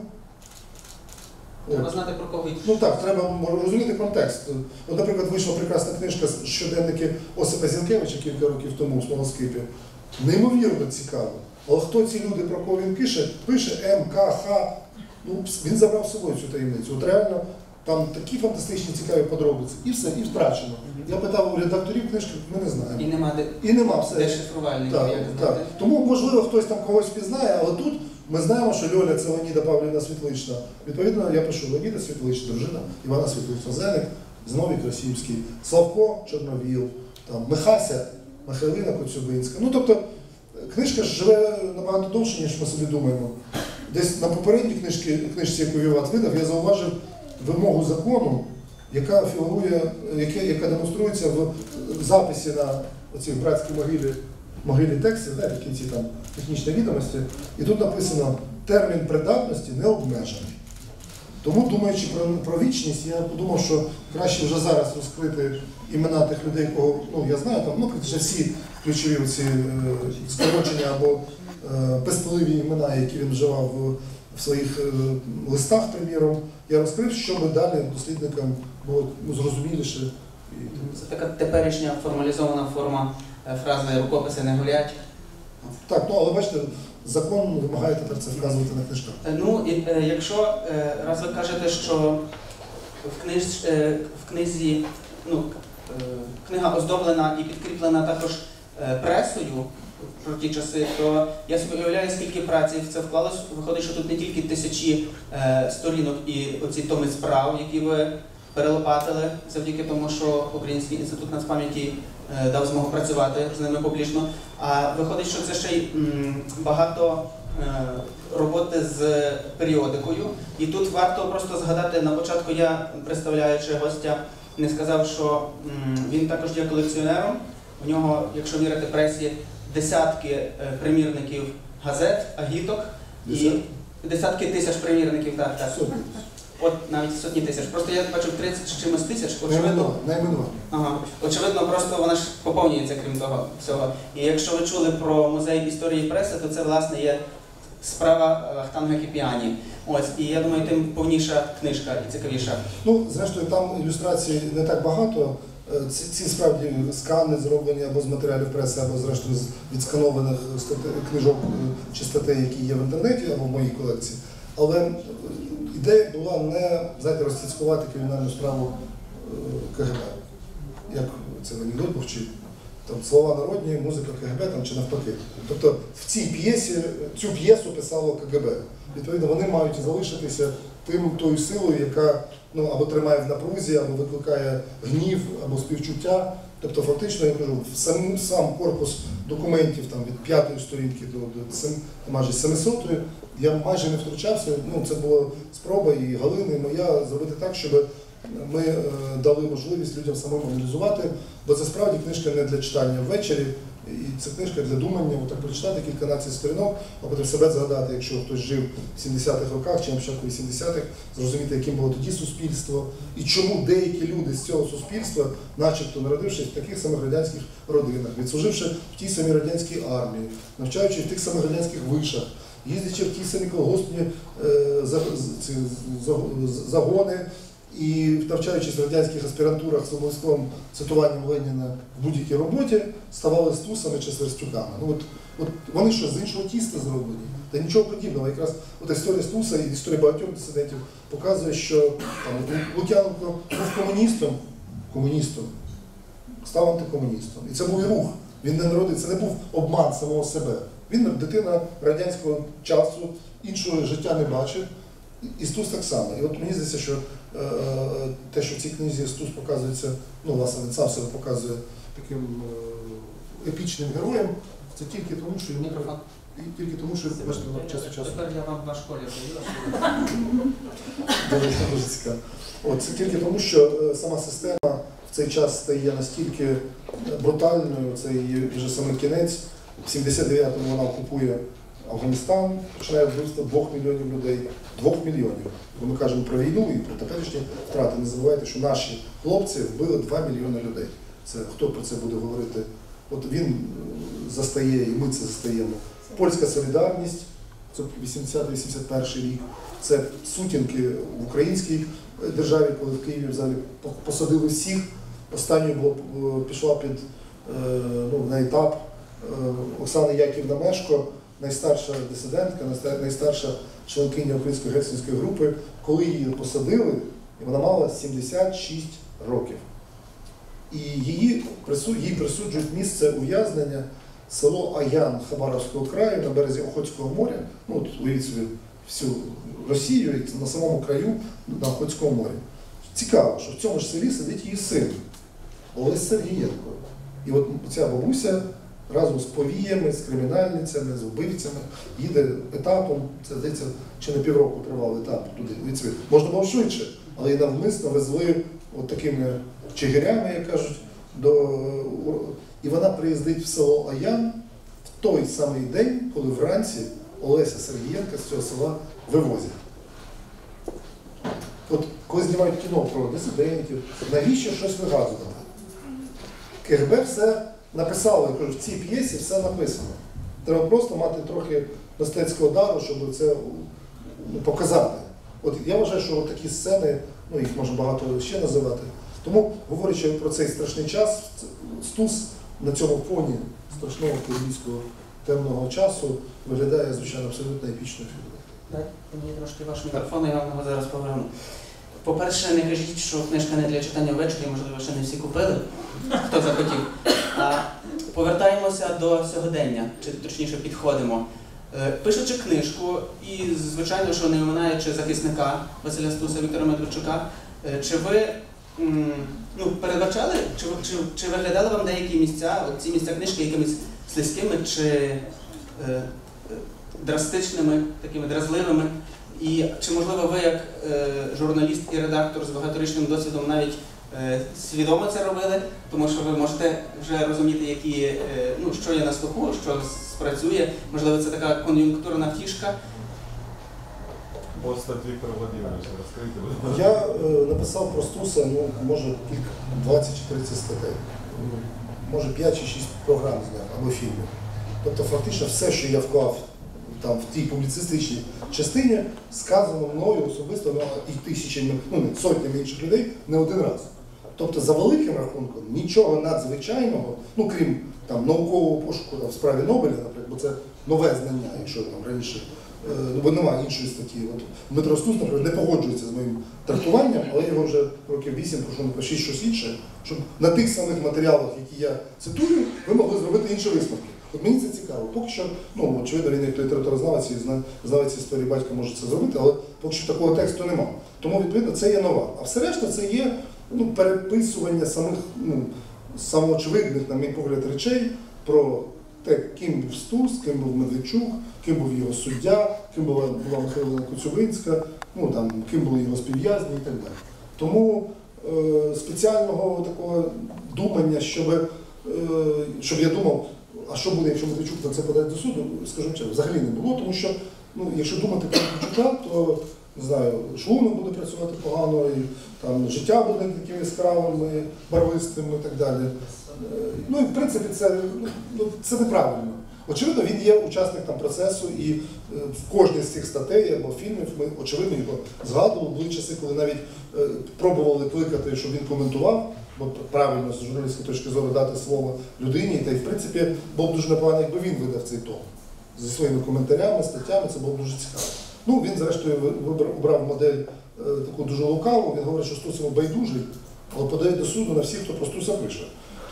Треба знати, про кого йде. Ну так, треба розуміти контекст. От, наприклад, вийшла прекрасна книжка «Щоденники Осипа Зінкевича» кілька років тому в Смолоскипі. Неймовірно цікаво. Але хто ці люди, про кого він пише? Пише М, К, Х. Ну, він забрав з собою цю таємницю. От реально, там такі фантастичні цікаві подробиці. І все, і втрачено. Я питав у редакторів книжки, ми не знаємо. І нема де... І нема все. Дешифрувальників, Так, як так. знати. Тому, можливо, хтось там когось пізнає, але тут ми знаємо, що Льоля – це Леоніда Павлівна Світлична. Відповідно, я пишу Леоніда Світлична, дружина Івана Світлична, Зеник, Зиновій Красівський, Славко Чорновіл, там, Михася, Михайлина Коцюбинська. Ну, тобто, книжка ж живе набагато довше, ніж ми собі думаємо. Десь на попередній книжці, книжці яку Віват видав, я зауважив вимогу закону, яка фігурує, яка, яка демонструється в записі на оцій братській могилі, могилі текстів, да, в кінці там технічні відомості. І тут написано термін придатності не обмежений. Тому, думаючи про, про вічність, я подумав, що краще вже зараз розкрити імена тих людей, кого ну, я знаю, там, ну, практично всі ключові оці, е, скорочення або е, пестливі імена, які він вживав в, в своїх е, листах, приміром, я розкрив, щоб далі дослідникам було ну, зрозуміліше. Це така теперішня формалізована форма фрази «рукописи не гулять». Так, ну але бачите, закон вимагає тепер це вказувати на книжках. Ну, і, е, якщо е, раз ви кажете, що в, книж, е, в книзі, ну, е, книга оздоблена і підкріплена також е, пресою про ті часи, то я собі уявляю, скільки праці в це вклалось. Виходить, що тут не тільки тисячі е, сторінок і оці томи справ, які ви перелопатили, завдяки тому, що Український інститут нацпам'яті е, дав змогу працювати з ними публічно, а виходить, що це ще й м, багато е, роботи з періодикою. І тут варто просто згадати, на початку я, представляючи гостя, не сказав, що м, він також є колекціонером. У нього, якщо вірити пресі, десятки е, примірників газет, агіток і десятки тисяч примірників, так, так. От навіть сотні тисяч. Просто я бачив тридцять з чимось тисяч. Очевидно, найменування. Ага. Очевидно, просто вона ж поповнюється, крім того всього. І якщо ви чули про музей історії преси, то це, власне, є справа Ахтанга Кіпіані. Ось, і я думаю, тим повніша книжка і цікавіша. Ну, зрештою, там ілюстрацій не так багато. Ці, ці справді скани зроблені або з матеріалів преси, або зрештою з відсканованих книжок чи статей, які є в інтернеті, або в моїй колекції. Але ідея була не, знаєте, розцінкувати кримінальну справу КГБ. Як це в анекдот був, чи там слова народні, музика КГБ там, чи навпаки. Тобто в цій п'єсі, цю п'єсу писало КГБ. Відповідно, вони мають залишитися тим, тою силою, яка ну, або тримає в напрузі, або викликає гнів, або співчуття. Тобто, фактично, я кажу, сам, сам корпус документів там, від п'ятої сторінки до, до сем, майже семисотої, я майже не втручався. Ну, це була спроба і Галини, і моя зробити так, щоб ми е, дали можливість людям самим аналізувати, бо це справді книжка не для читання ввечері, і це книжка для думання, отак прочитати кільканадцять сторінок, а потім себе згадати, якщо хтось жив в сімдесятих роках чи на початку вісімдесятих, зрозуміти, яким було тоді суспільство, і чому деякі люди з цього суспільства, начебто народившись в таких самих радянських родинах, відслуживши в тій самій радянській армії, навчаючи в тих самих радянських вишах, їздячи в ті самі колгоспні е, загони, і навчаючись в радянських аспірантурах з обов'язковим цитуванням Леніна в будь-якій роботі, ставали стусами чи сверстюками. Ну, от, от вони що, з іншого тіста зроблені? Та нічого подібного. Якраз от історія Стуса і історія багатьох дисидентів показує, що там, Лук'яненко був комуністом, комуністом, став антикомуністом. І це був і рух. Він не народився, це не був обман самого себе. Він дитина радянського часу, іншого життя не бачив. І Стус так само. І от мені здається, що е, те, що в цій книзі Стус показується, ну, власне, він сам себе показує таким е, епічним героєм, це тільки тому, що йому Мікрофон. і тільки тому, що бачите, воно час від часу. Тепер я вам на школі Дуже, дуже цікаво. От, це тільки тому, що е, сама система в цей час стає настільки брутальною, це її вже саме кінець. В сімдесят дев'ятому вона окупує Афганістан, починає вбивство двох мільйонів людей. Двох мільйонів. Бо ми кажемо про війну і про теперішні втрати. Не забувайте, що наші хлопці вбили два мільйони людей. Це хто про це буде говорити? От він застає, і ми це застаємо. Польська солідарність, це вісімдесят-вісімдесят перший рік. Це сутінки в українській державі, коли в Києві взагалі посадили всіх. Останньою було, пішла під ну, на етап Оксана Яківна Мешко, найстарша дисидентка, найстарша членкиня української гельсінської групи. Коли її посадили, вона мала сімдесят шість років. І її, їй присуджують місце ув'язнення село Аян Хабаровського краю на березі Охотського моря. Ну, от уявіть собі всю Росію, на самому краю на Охотському морі. Цікаво, що в цьому ж селі сидить її син Олесь Сергієнко. І от ця бабуся разом з повіями, з кримінальницями, з вбивцями їде етапом, це, здається, ще не півроку тривав етап туди. Можна було швидше, але і навмисно везли от такими чигирями, як кажуть, до... і вона приїздить в село Аян в той самий день, коли вранці Олеся Сергієнка з цього села вивозять. От коли знімають кіно про дисидентів, навіщо щось вигадувати? КГБ все написало, я кажу, в цій п'єсі все написано. Треба просто мати трохи мистецького дару, щоб це ну, показати. От я вважаю, що от такі сцени, ну їх можна багато ще називати. Тому, говорячи про цей страшний час, Стус на цьому фоні страшного київського темного часу виглядає, звичайно, абсолютно епічною фігурою. Дайте мені трошки ваш мікрофон, я вам його зараз поверну. По-перше, не кажіть, що книжка не для читання ввечері, можливо, ще не всі купили, хто захотів. А повертаємося до сьогодення, чи точніше підходимо. Пишучи книжку, і, звичайно, що не оминаючи захисника Василя Стуса Віктора Медведчука, чи ви ну, передбачали, чи, чи, чи виглядали вам деякі місця, от ці місця книжки якимись слизькими чи е, драстичними, такими дразливими? І чи, можливо, ви, як е, журналіст і редактор з багаторічним досвідом, навіть е, свідомо це робили, тому що ви можете вже розуміти, які, е, ну, що є на слуху, що спрацює, можливо, це така кон'юнктурна фішка. Пост від Віктора Володимировича розкрити. Я е, написав про Стуса, ну, може, двадцять чи тридцять статей. Може, п'ять чи шість програм зняв або фільмів. Тобто, фактично, все, що я вклав там, в тій публіцистичній частині, сказано мною особисто, ну, і тисячами, ну, не, сотнями інших людей не один раз. Тобто, за великим рахунком, нічого надзвичайного, ну, крім там, наукового пошуку там, в справі Нобеля, наприклад, бо це нове знання, якщо там раніше, е, ну, бо немає іншої статті. От, Дмитро Стус, наприклад, не погоджується з моїм трактуванням, але його вже років вісім, прошу напишіть щось інше, щоб на тих самих матеріалах, які я цитую, ви могли зробити інші висновки. От мені це цікаво. Поки що, ну, очевидно, він як літературознавець і знавець історії батька може це зробити, але поки що такого тексту нема. Тому, відповідно, це є нова. А все решта це є ну, переписування самих, ну, самоочевидних, на мій погляд, речей про те, ким був Стус, ким був Медведчук, ким був його суддя, ким була, була Михайлина Коцюбинська, ну, там, ким були його співв'язні і так далі. Тому е, спеціального такого думання, щоб, е, щоб я думав, а що буде, якщо Медведчук на це подає до суду, скажу чесно, взагалі не було, тому що, ну, якщо думати про Медведчука, то, не знаю, шлунок буде працювати погано, і там життя буде такими яскравими, барвистими і так далі. Ну, і, в принципі, це, ну, це неправильно. Очевидно, він є учасником процесу, і в кожній з цих статей або фільмів ми, очевидно, його згадували. Були часи, коли навіть е, пробували кликати, щоб він коментував, бо правильно з журналістської точки зору дати слово людині, та й, в принципі, було б дуже непогано, якби він видав цей том. Зі своїми коментарями, статтями, це було б дуже цікаво. Ну, він, зрештою, вибрав, обрав модель е, таку дуже лукаву, він говорить, що Стус йому байдужий, але подає до суду на всіх, хто про Стуса пише.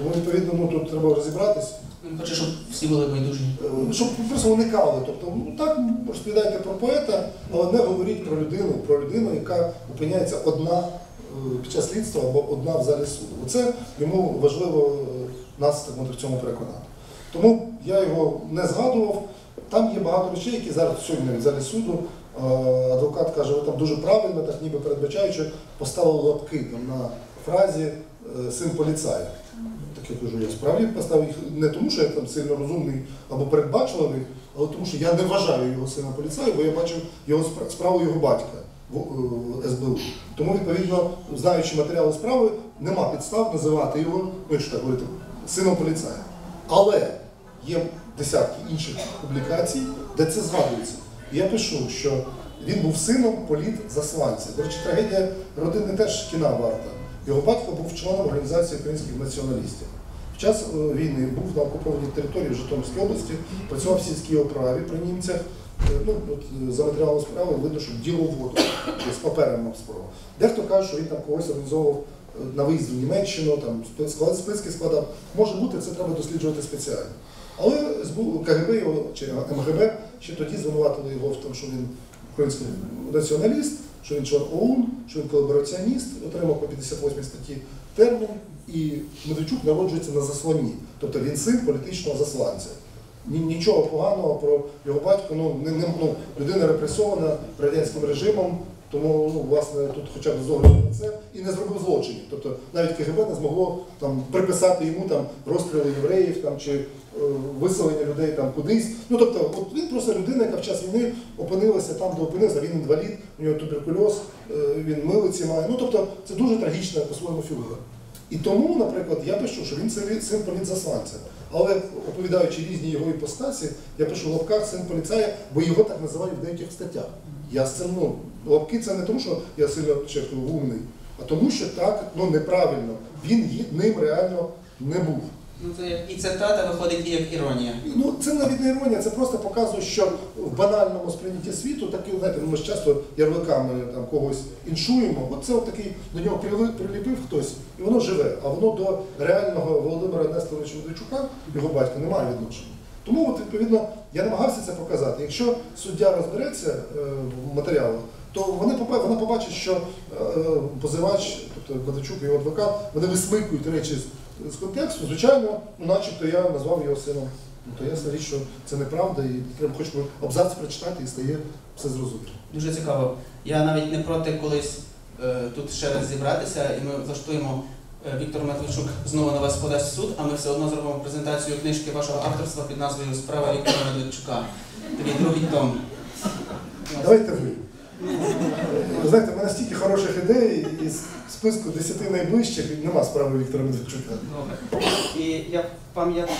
Тому, відповідно, ну, тут треба розібратись. Він хоче, щоб всі були байдужі. Е, Щоб просто уникали. Тобто, ну так розповідайте про поета, але не говоріть про людину, про людину, яка опиняється одна е, під час слідства або одна в залі суду. Оце йому важливо е, нас так, от, в цьому переконати. Тому я його не згадував. Там є багато речей, які зараз сьогодні навіть в залі суду. е, Адвокат каже, ви там дуже правильно, так ніби передбачаючи, поставили лапки там, на фразі е, «син поліцая». Так я кажу, я справді поставив їх не тому, що я там сильно розумний або передбачуваний, але тому, що я не вважаю його сина поліцаю, бо я бачив його спра- справу його батька в е, ес бе у. Тому, відповідно, знаючи матеріали справи, нема підстав називати його, ну якщо так говорити, сином поліцая. Але є десятки інших публікацій, де це згадується. І я пишу, що він був сином політзасланця. До речі, трагедія родини теж кіна варта. Його батько був членом організації українських націоналістів. В час війни був на окупованій території в Житомирській області, працював в сільській оправі при німцях. Ну, от, за матеріалом справи видно, що діло в воду, з папером мав справу. Дехто каже, що він там когось організовував на виїзд в Німеччину, там склад, списки складав. Може бути, це треба досліджувати спеціально. Але ес бе у, ка ге бе його, чи ем ге бе ще тоді звинуватили його в тому, що він український націоналіст, що він член о у ен, що він колабораціоніст, отримав по п'ятдесят восьмій статті термін, і Медведчук народжується на засланні. Тобто він син політичного засланця. Нічого поганого про його батька, ну, не, не, ну, людина репресована радянським режимом, тому, ну, власне, тут хоча б з огляду на це і не зробив злочинів. Тобто навіть ка ге бе не змогло там, приписати йому там, розстріли євреїв там, чи е, виселення людей там, кудись. Ну, тобто, от він просто людина, яка в час війни опинилася там, де опинився, він інвалід, у нього туберкульоз, е, він милиці має. Ну, тобто, це дуже трагічна по-своєму фігура. І тому, наприклад, я пишу, що він син політзасланця. Але оповідаючи різні його іпостасі, я пишу в лапках син поліцая, бо його так називають в деяких статтях. Я з цим, ну, лапки це не тому, що я сильно чесно умний, а тому, що так, ну, неправильно. Він ним реально не був. Ну, це як і цитата виходить і як іронія. Ну, це навіть не іронія, це просто показує, що в банальному сприйнятті світу, такі, знаєте, ми ж часто ярликами там, когось іншуємо, от це от такий, до нього приліпив хтось, і воно живе, а воно до реального Володимира Несторовича Медведчука, його батька, не має відношення. Тому, от, відповідно, я намагався це показати. Якщо суддя розбереться е, в матеріалах, то вони, вона побачить, що е, позивач, тобто Медведчук і його адвокат, вони висмикують речі з контексту, звичайно, ну, начебто я назвав його сином. Ну, то ясна річ, що це неправда, і треба хоч би абзац прочитати і стає все зрозуміло. Дуже цікаво. Я навіть не проти колись е, тут ще раз зібратися, і ми влаштуємо, е, Віктор Медведчук знову на вас подасть в суд, а ми все одно зробимо презентацію книжки вашого авторства під назвою «Справа Віктора Медведчука». Такий другий том. Давайте ви. Ви знаєте, в мене стільки хороших ідей, і з списку десяти найближчих нема справи Віктора Медведчука. Добре. І я пам'ятаю,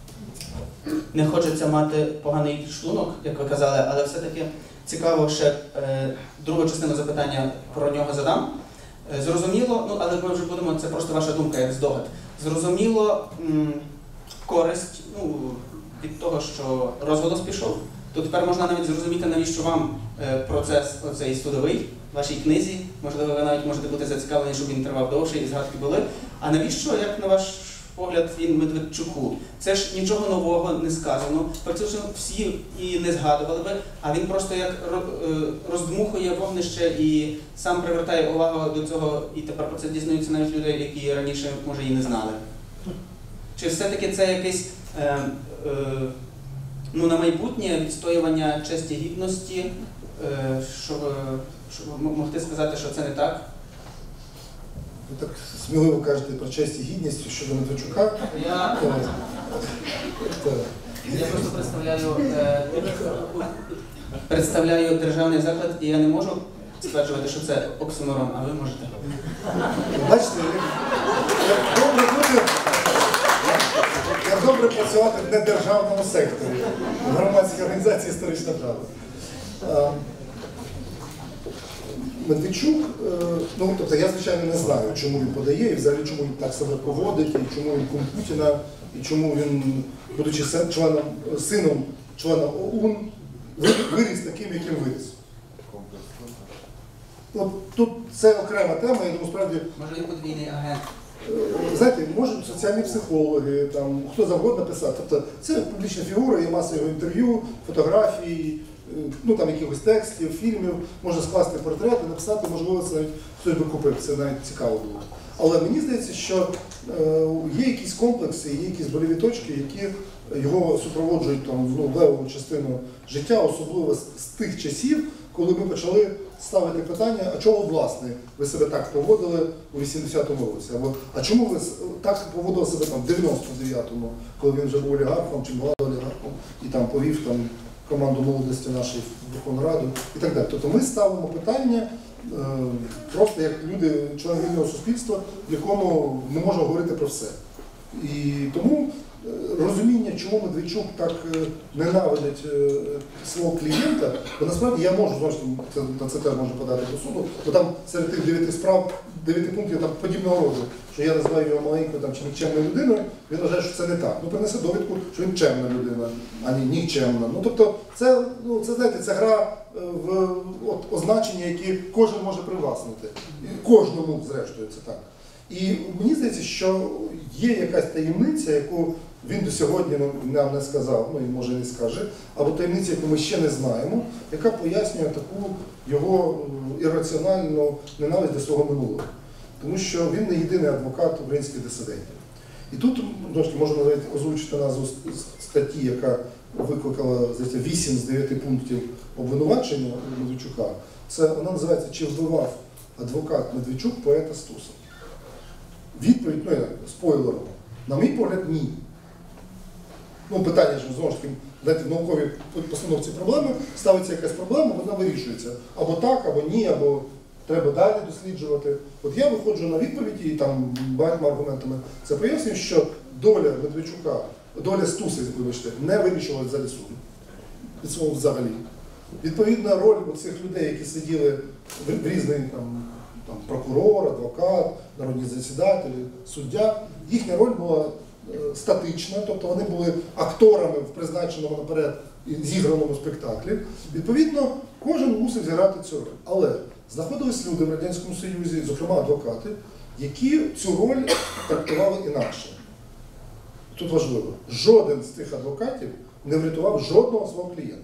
не хочеться мати поганий шлунок, як ви казали, але все-таки цікаво ще е, другу частину запитання про нього задам. Е, зрозуміло, ну але ми вже будемо, це просто ваша думка, як здогад. Зрозуміло м, користь ну, від того, що розголос пішов. То тепер можна навіть зрозуміти, навіщо вам е, процес оцей судовий в вашій книзі. Можливо, ви навіть можете бути зацікавлені, щоб він тривав довше і згадки були. А навіщо, як на ваш погляд, він Медведчуку? Це ж нічого нового не сказано. Фактично всі і не згадували би, а він просто як роздмухує вогнище і сам привертає увагу до цього, і тепер про це дізнаються навіть людей, які раніше, може, і не знали. Чи все-таки це якийсь е, е, ну, на майбутнє відстоювання честі гідності, е, щоб, щоб могти сказати, що це не так? Ви так сміливо кажете про честь і гідність щодо Медведчука. Я, я просто представляю, е, представляю державний заклад, і я не можу стверджувати, що це оксиморон, а ви можете. Бачите, як добре буде, як добре працювати в недержавному секторі, в громадській організації «Історична правда». Медведчук, ну, тобто я, звичайно, не знаю, чому він подає, і взагалі чому він так себе поводить, і чому він кум Путіна, і чому він, будучи членом, сином члена о у ен, виріс таким, яким виріс. От, тут це окрема тема, я думаю, справді... Може, він подвійний агент? знаєте, можуть соціальні психологи, там, хто завгодно писати. Тобто це публічна фігура, є маса його інтерв'ю, фотографій, ну там якихось текстів, фільмів, можна скласти портрет і написати, можливо, це навіть хтось би купив, це навіть цікаво було. Але мені здається, що е, є якісь комплекси, є якісь боліві точки, які його супроводжують там, в ну, левову частину життя, особливо з, з тих часів, коли ми почали ставити питання, а чому, власне, ви себе так поводили у вісімдесятому році? Або, а чому ви так поводили себе там в дев'яносто дев'ятому, коли він вже був олігархом, чи була олігархом, і там повів там, команду молодості нашої в Верховну Раду і так далі. Тобто ми ставимо питання е, просто як люди, члени вільного суспільства, в якому ми можемо говорити про все. І тому е, розуміння, чому Медведчук так е, ненавидить е, свого клієнта, бо насправді я можу, знову ж таки, це, на це теж можу подати до суду, бо там серед тих дев'яти справ, дев'яти пунктів там подібного роду, що я називаю його маленькою там, чи нікчемною людиною, він вважає, що це не так. Ну, принесе довідку, що він чемна людина, а не нікчемна. Ну, тобто, це, ну, це, знаєте, це гра в от, означення, які кожен може привласнити. І кожному, зрештою, це так. І мені здається, що є якась таємниця, яку він до сьогодні нам не сказав, ну і може не скаже, або таємниця, яку ми ще не знаємо, яка пояснює таку його ірраціональну ненависть до свого минулого. Тому що він не єдиний адвокат українських дисидентів. І тут можна навіть озвучити назву статті, яка викликала здається, вісім з дев'яти пунктів обвинувачення Медведчука. Це вона називається «Чи вбивав адвокат Медведчук поета Стуса?» Відповідь, ну, спойлером, на мій погляд, ні. Ну, питання ж, знову ж таки, знаєте, в науковій постановці проблеми, ставиться якась проблема, вона вирішується. Або так, або ні, або треба далі досліджувати. От я виходжу на відповіді, і там багатьма аргументами це пояснюю, що доля Медведчука, доля Стуси, вибачте, не вирішувалася взагалі суду. Від свого взагалі. Відповідна роль цих людей, які сиділи в різних там, там, прокурор, адвокат, народні засідателі, суддя, їхня роль була е, статична, тобто вони були акторами в призначеному наперед зіграному спектаклі. Відповідно, кожен мусив зіграти цю роль. Але знаходились люди в Радянському Союзі, зокрема адвокати, які цю роль трактували інакше. Тут важливо, жоден з тих адвокатів не врятував жодного свого клієнта.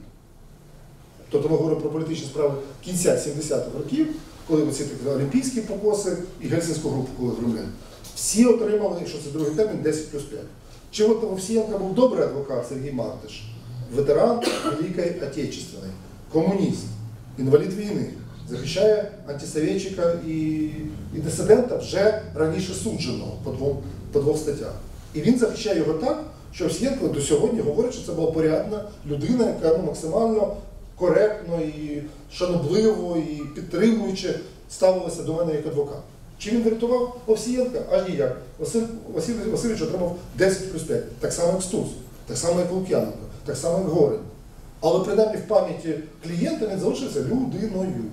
Тобто ми говоримо про політичні справи кінця сімдесятих років, коли оці такі олімпійські покоси і Гельсінську групу, коли громляли. Всі отримали, якщо це другий термін, десять плюс п'ять. Чи от Овсієнка був добрий адвокат Сергій Мартиш, ветеран Великої Отечественної, комуніст, інвалід війни, захищає антисоветчика і, і дисидента вже раніше судженого по двох, по двох статтях. І він захищає його так, що Овсієнко до сьогодні говорить, що це була порядна людина, яка ну, максимально коректно і шанобливо і підтримуючи ставилася до мене як адвокат. Чи він врятував Овсієнка? Аж ніяк. Василь Васильович Васильович отримав десять плюс п'ять. Так само, як Стус, так само, як Лук'яненко, так само, як Горин. Але принаймні в пам'яті клієнта він залишився людиною.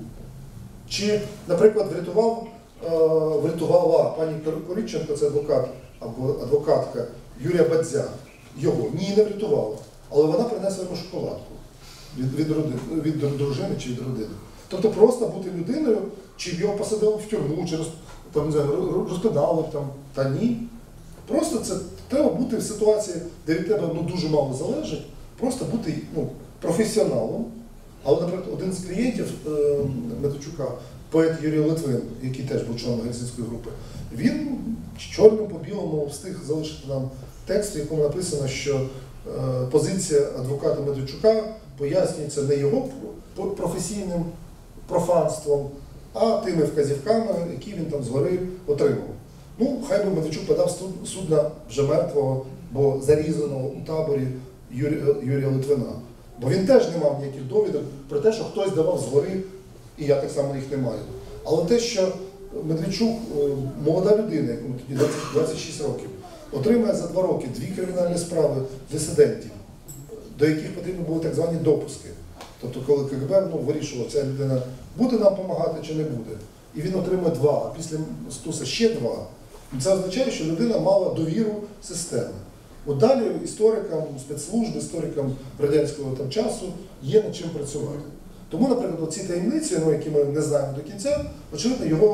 Чи, наприклад, врятував, е, врятувала пані Кориченко, це адвокат або адвокатка Юрія Бадзя, його? Ні, не врятувала. Але вона принесла йому шоколадку. Від, від, родини, від дружини чи від родини. Тобто просто бути людиною, чи його посадили в тюрму, чи роз, там, не знаю, розпинали, там, та ні. Просто це треба бути в ситуації, де від тебе ну, дуже мало залежить, просто бути ну, професіоналом. Але, наприклад, один з клієнтів е, Медведчука, поет Юрій Литвин, який теж був членом Гельсінської групи, він чорним по білому встиг залишити нам текст, в якому написано, що е, позиція адвоката Медведчука пояснюється не його професійним профанством, а тими вказівками, які він там згори отримав. Ну, хай би Медведчук подав суд на вже мертвого, бо зарізаного у таборі Юрія, Юрія Литвина. Бо він теж не мав ніяких довідок про те, що хтось давав згори, і я так само їх не маю. Але те, що Медведчук, молода людина, якому тоді двадцять шість років, отримає за два роки дві кримінальні справи дисидентів, до яких потрібні були так звані допуски. Тобто, коли КГБ ну, вирішував, ця людина буде нам допомагати чи не буде. І він отримає два, а після Стуса ще два. Це означає, що людина мала довіру системи. От далі історикам, спецслужб, історикам радянського там, часу є над чим працювати. Тому, наприклад, ці таємниці, ну, які ми не знаємо до кінця, очевидно, його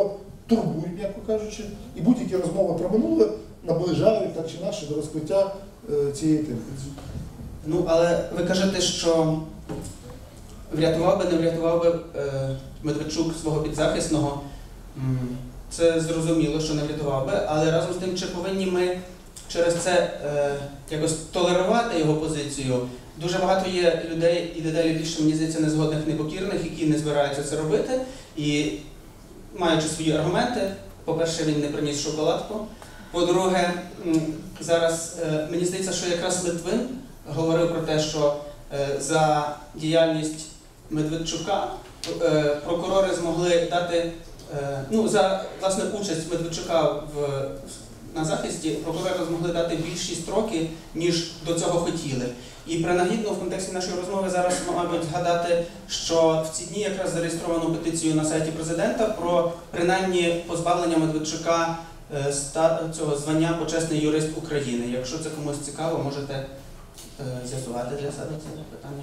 турбують, м'яко кажучи, і будь-які розмови про минуле наближають так чи інакше до розкриття е, цієї теми. Ну, але ви кажете, що врятував би, не врятував би е, Медведчук свого підзахисного. М, Це зрозуміло, що не врятував би, але разом з тим, чи повинні ми через це е, якось толерувати його позицію. Дуже багато є людей і дедалі більше, мені здається, незгодних, непокірних, які не збираються це робити. І маючи свої аргументи, по-перше, він не приніс шоколадку. По-друге, м, зараз е, мені здається, що якраз Литвин говорив про те, що е, за діяльність Медведчука е, прокурори змогли дати, е, ну, за власне участь Медведчука в, на захисті, прокурори змогли дати більші строки, ніж до цього хотіли. І принагідно в контексті нашої розмови зараз, мабуть, згадати, що в ці дні якраз зареєстровано петицію на сайті президента про принаймні позбавлення Медведчука е, ста, цього звання почесний юрист України. Якщо це комусь цікаво, можете е, з'ясувати для себе це питання.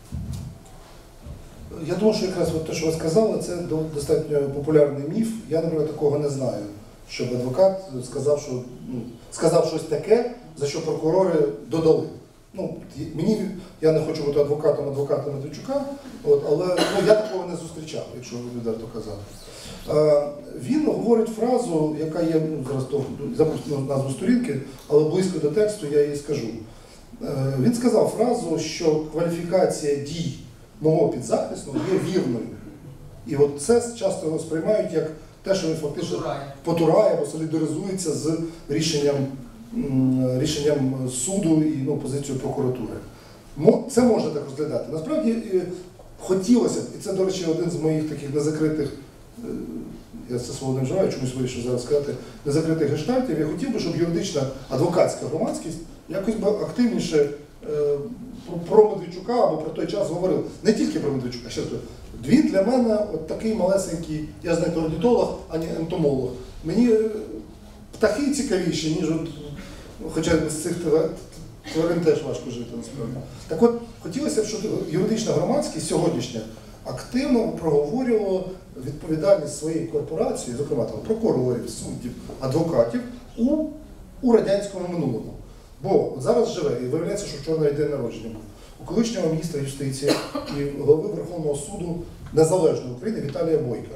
Я думаю, що якраз от те, що ви сказали, це до- достатньо популярний міф. Я, наприклад, такого не знаю, щоб адвокат сказав, що, ну, сказав щось таке, за що прокурори додали. Ну, мені, я не хочу бути адвокатом адвоката Медведчука, от, але ну, я такого не зустрічав, якщо відверто казати. Е, він говорить фразу, яка є, ну, зараз то забув назву сторінки, але близько до тексту я її скажу. Е, він сказав фразу, що кваліфікація дій мого підзахисного є вірною. І от це часто сприймають як те, що він фактично Потурає. потурає або солідаризується з рішенням, м, рішенням суду і ну, позицією прокуратури. Мо- Це можна так розглядати. Насправді е, хотілося б, і це, до речі, один з моїх таких незакритих, е, я це слово не вживаю, чомусь вирішив зараз сказати, незакритих гештальтів. Я хотів би, щоб юридична адвокатська громадськість якось би активніше е, про- про Медведчука або про той час говорив. Не тільки про Медведчука, ще раз кажу. Він для мене от такий малесенький, я знаю, то орнітолог, а не ентомолог. Мені е, птахи цікавіші, ніж от, ну, хоча без цих твар- тварин теж важко жити насправді. Так от, хотілося б, щоб юридична громадськість сьогоднішня активно проговорювала відповідальність своєї корпорації, зокрема там, прокурорів, суддів, адвокатів у, у радянському минулому. Бо от зараз живе, і виявляється, що вчора навіть день народження був, у колишнього міністра юстиції і голови Верховного суду Незалежної України Віталія Бойка.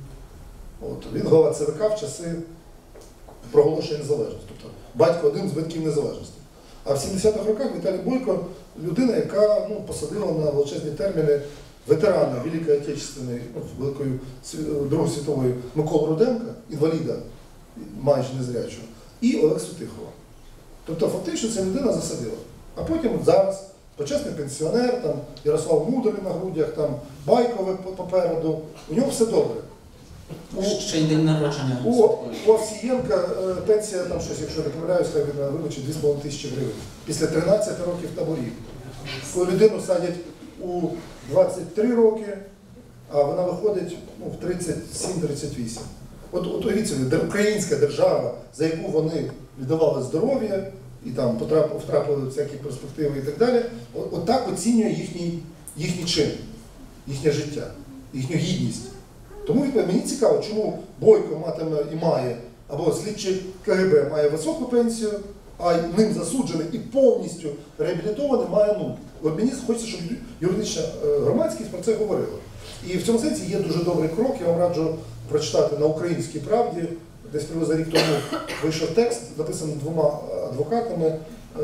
От, він голова Це Ве Ка в часи проголошення незалежності. Тобто батько один з батьків незалежності. А в сімдесятих роках Віталій Бойко людина, яка ну, посадила на величезні терміни ветерана Великої Отечественної, ну, Великої Сві- Другої світової Миколу Руденка, інваліда майже незрячого, і Олекса Тихого. Тобто фактично ця людина засадила. А потім от зараз почесний пенсіонер, там, Ярослав Мудрий на грудях, там, Байкове попереду, у нього все добре. У, Ще й день народження. у, у Овсієнка е, пенсія, там щось, якщо не помиляюсь, хай він мене вибачить, дві з половиною тисячі гривень. Після тринадцяти років таборів. Коли людину садять у двадцять три роки, а вона виходить ну, в тридцять сім тридцять вісім. От, от уявіть собі, де- українська держава, за яку вони віддавали здоров'я і там потрап- втрапили в всякі перспективи і так далі, от, от так оцінює їхній, їхній чин, їхнє життя, їхню гідність. Тому відповідь, мені цікаво, чому Бойко матиме і має, або слідчий Ка Ге Бе має високу пенсію, а ним засуджений і повністю реабілітований має нуль. От мені хочеться, щоб юридична е, громадськість про це говорила. І в цьому сенсі є дуже добрий крок, я вам раджу прочитати на «Українській правді», десь приблизно рік тому вийшов текст, написаний двома адвокатами, е,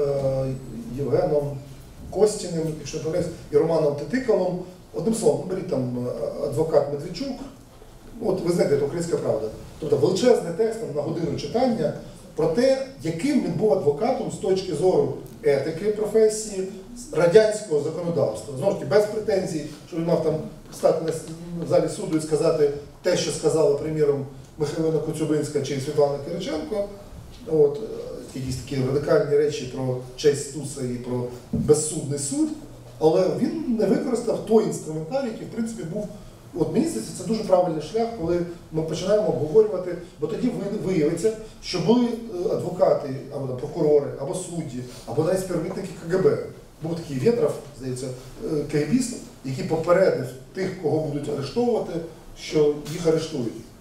Євгеном Костіним, якщо не помиляюсь, і Романом Титикалом. Одним словом, беріть там адвокат Медведчук, от ви знаєте, це «Українська правда». Тобто величезний текст там, на годину читання про те, яким він був адвокатом з точки зору етики професії, радянського законодавства. Знову ж таки, без претензій, що він мав там стати на залі суду і сказати те, що сказала, приміром, Михайлина Коцюбинська чи Світлана Кириченко. От, якісь такі радикальні речі про честь Стуса і про безсудний суд. Але він не використав той інструментарій, який, в принципі, був. От мені здається, це дуже правильний шлях, коли ми починаємо обговорювати, бо тоді виявиться, що були адвокати, або прокурори, або судді, або навіть співробітники Ка Ге Бе. Був такий Ветров, здається, КГБіст, який попередив тих, кого будуть арештовувати, що їх арештують.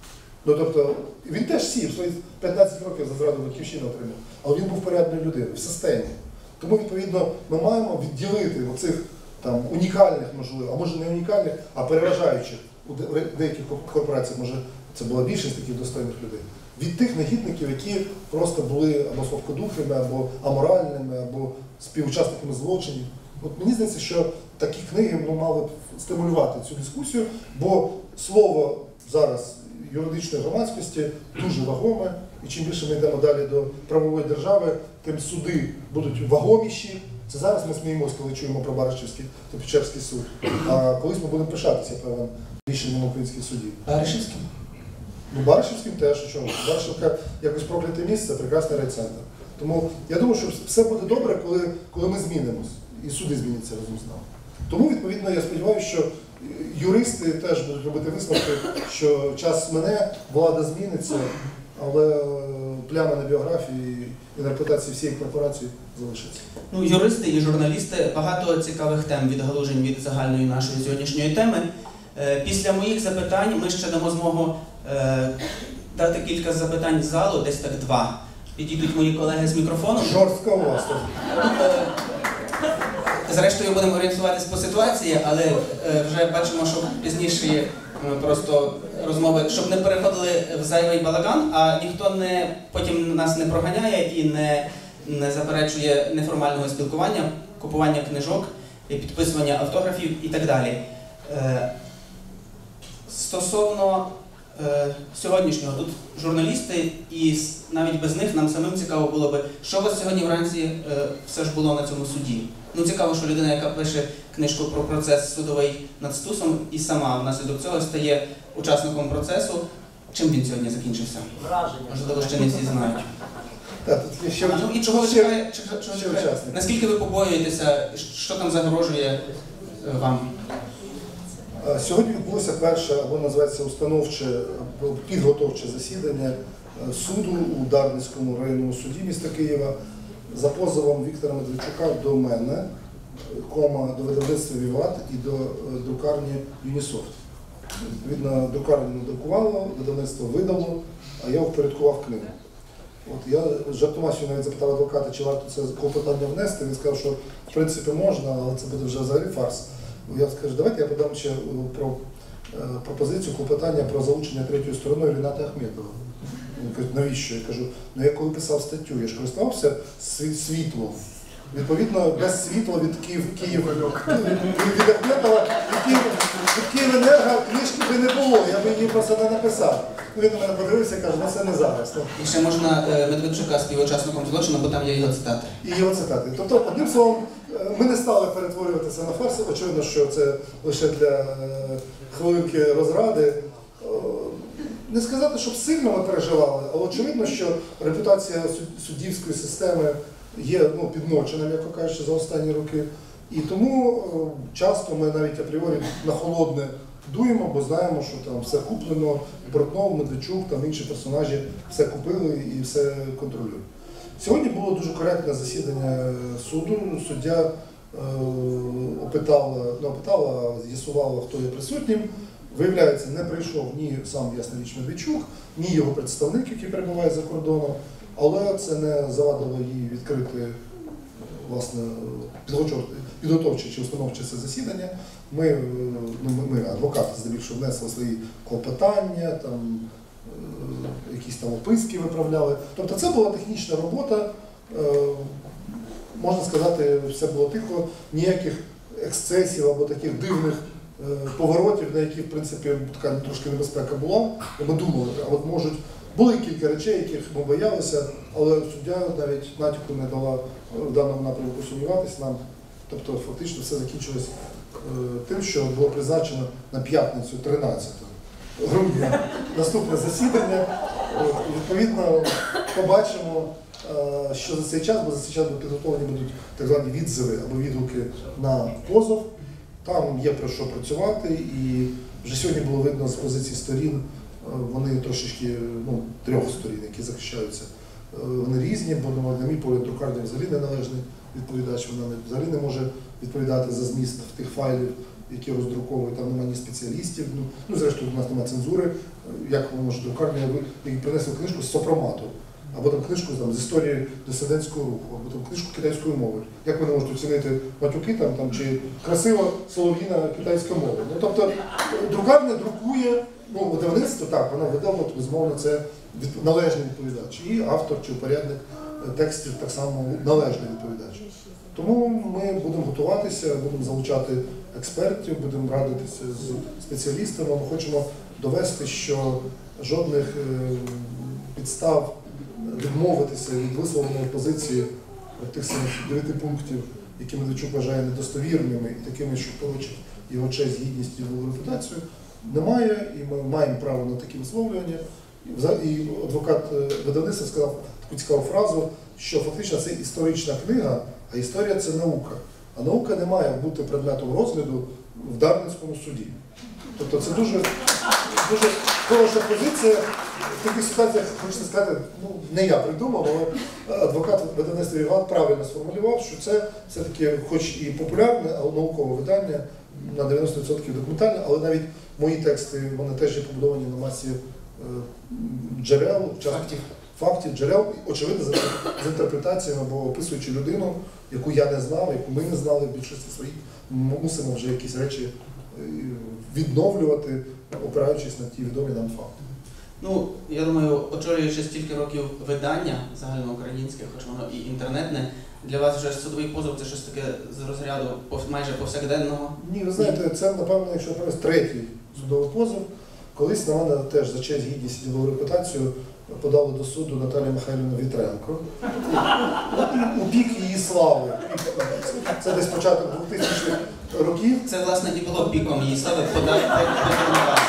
Ну, тобто, він теж сів, свої п'ятнадцять років за зраду батьківщину отримав, але він був порядною людиною, в системі. Тому, відповідно, ми маємо відділити оцих там унікальних, можливо, а може не унікальних, а переважаючих у деяких корпораціях, може це була більшість таких достойних людей, від тих негідників, які просто були або слабкодухими, або аморальними, або співучасниками злочинів. От мені здається, що такі книги ну, мали б стимулювати цю дискусію, бо слово зараз юридичної громадськості дуже вагоме, і чим більше ми йдемо далі до правової держави, тим суди будуть вагоміші. Це зараз ми сміємося, коли чуємо про Баришівський та Печерський суд, а колись ми будемо пишатися певним рішенням українських судів. Баришівським? Ну, Баришівським теж, що Баришівка якось прокляте місце, прекрасний райцентр. Тому я думаю, що все буде добре, коли, коли ми змінимось, і суди зміняться разом з нами. Тому, відповідно, я сподіваюся, що юристи теж будуть робити висновки, що час мине, влада зміниться, але пляма на біографії і на репутації всієї корпорації залишиться. Ну, юристи і журналісти, багато цікавих тем відгалужень від загальної нашої сьогоднішньої теми. Після моїх запитань ми ще дамо змогу е, дати кілька запитань з залу, десь так два. Підійдуть мої колеги з мікрофоном. Жорстка у вас. Е, Зрештою, будемо орієнтуватись по ситуації, але е, вже бачимо, що пізніше е, просто розмови, щоб не переходили в зайвий балаган, а ніхто не, потім нас не проганяє і не, не заперечує неформального спілкування, купування книжок, підписування автографів і так далі. Е, Стосовно е, сьогоднішнього, тут журналісти, і навіть без них нам самим цікаво було би, що у вас сьогодні вранці е, все ж було на цьому суді. Ну, цікаво, що людина, яка пише книжку про процес судовий над Стусом, і сама внаслідок цього стає учасником процесу. Чим він сьогодні закінчився? Враження. Можливо, ще не всі знають. Так, тут є ще, А, ну, і чого ви ще, чекаєте? Чого- чого ще чекаєте? учасник. Наскільки ви побоюєтеся, що там загрожує е, вам? Сьогодні відбулося перше, або називається установче, або підготовче засідання суду у Дарницькому районному суді міста Києва за позовом Віктора Медведчука до мене, кома, до видавництва Віват і до друкарні Юнісофт. Відповідно, друкарня надрукувала, видавництво видало, а я впорядкував книгу. От я жартома сьогодні навіть запитав адвоката, чи варто це клопотання внести. Він сказав, що в принципі можна, але це буде вже взагалі фарс. Я скажу, давайте я подам ще про е, пропозицію клопотання про залучення третьою стороною Ріната Ахметова. Він каже, навіщо? Я кажу, ну я коли писав статтю, я ж користувався сві- світлом. Відповідно, без світла від Київ, Київ, від Ахметова, від Київ, від Київенерго книжки би не було, я би її просто не написав. Ну, він на мене подивився і каже, ну це не зараз. Ну, І ще можна е, Медведчука співучасником злочину, бо там є його цитати. і його цитати. Тобто, одним словом, ми не стали перетворюватися на фарс. Очевидно, що це лише для е, хвилинки розради. Е, Не сказати, щоб сильно ми переживали, але очевидно, що репутація суд- суддівської системи є ну, підмочена, як кажучи, за останні роки. І тому е, часто ми навіть апріорі на холодне дуємо, бо знаємо, що там все куплено, Портнов, Медведчук, там інші персонажі все купили і все контролюють. Сьогодні було дуже коректне засідання суду. Суддя е, опитала, не опитала, а з'ясувала, хто є присутнім. Виявляється, не прийшов ні сам, ясна річ, Медведчук, ні його представник, який перебуває за кордоном, але це не завадило їй відкрити власне підготовче чи установче це засідання. Ми, ну, ми, ми адвокати, здебільшого, внесли свої клопотання, там, е, якісь там описки виправляли. Тобто це була технічна робота, е, можна сказати, все було тихо, ніяких ексцесів або таких дивних е, поворотів, на які, в принципі, така трошки небезпека була. І ми думали, а от можуть, були кілька речей, яких ми боялися, але суддя навіть натяку не дала в даному напрямку сумніватися нам. Тобто фактично все закінчилось е, тим, що було призначено на п'ятницю тринадцятого грудня наступне засідання. От, відповідно, побачимо, е, що за цей час, бо за цей час підготовлені будуть так звані відзиви або відгуки на позов. Там є про що працювати, і вже сьогодні було видно з позиції сторін, е, вони трошечки, ну, трьох сторін, які захищаються, е, вони різні, бо, на мій погляд, друкарня взагалі неналежний відповідач, вона не, взагалі не може відповідати за зміст тих файлів, які роздруковують, там немає ні спеціалістів, ну, ну зрештою у нас немає цензури, як ви можете друкарня, ви принесли книжку з сопромату, або там книжку там, з історії дисидентського руху, або там книжку китайської мови. Як ви не можете оцінити матюки там, там, чи красива солов'їна китайська мова? Ну, тобто друкарня друкує, ну, видавництво, так, вона видала, безумовно, це від, належний відповідач. І автор чи упорядник текстів так само належний відповідач. Тому ми будемо готуватися, будемо залучати експертів, будемо радитися з спеціалістами. Ми хочемо довести, що жодних підстав відмовитися від висловленої позиції тих самих дев'яти пунктів, які Медведчук вважає недостовірними і такими, що порочать його честь, гідність і його репутацію, немає, і ми маємо право на такі висловлювання. І адвокат видавництва сказав таку цікаву фразу, що фактично це історична книга, а історія – це наука. А наука не має бути предметом розгляду в Дарницькому суді. Тобто це дуже, дуже хороша позиція. В таких ситуаціях, хочеться сказати, ну, не я придумав, але адвокат видавництва Іван правильно сформулював, що це все-таки хоч і популярне, але наукове видання, на дев'яносто відсотків документальне, але навіть мої тексти, вони теж є побудовані на масі е, джерел, фактів, фактів, джерел, очевидно, з інтерпретаціями або описуючи людину, яку я не знав, яку ми не знали в більшості своїх, ми мусимо вже якісь речі відновлювати, опираючись на ті відомі нам факти. Ну, я думаю, очолюючи стільки років видання загальноукраїнське, хоч воно і інтернетне, для вас вже судовий позов – це щось таке з розряду майже повсякденного? Ні, ви знаєте, це, напевно, якщо не помиляюсь, третій судовий позов. Колись на мене теж за честь, гідність і ділову репутацію подали до суду Наталія Михайлівна Вітренко. У пік її слави. Це десь початок двохтисячних років. Це, власне, і було піком її слави подати на вас.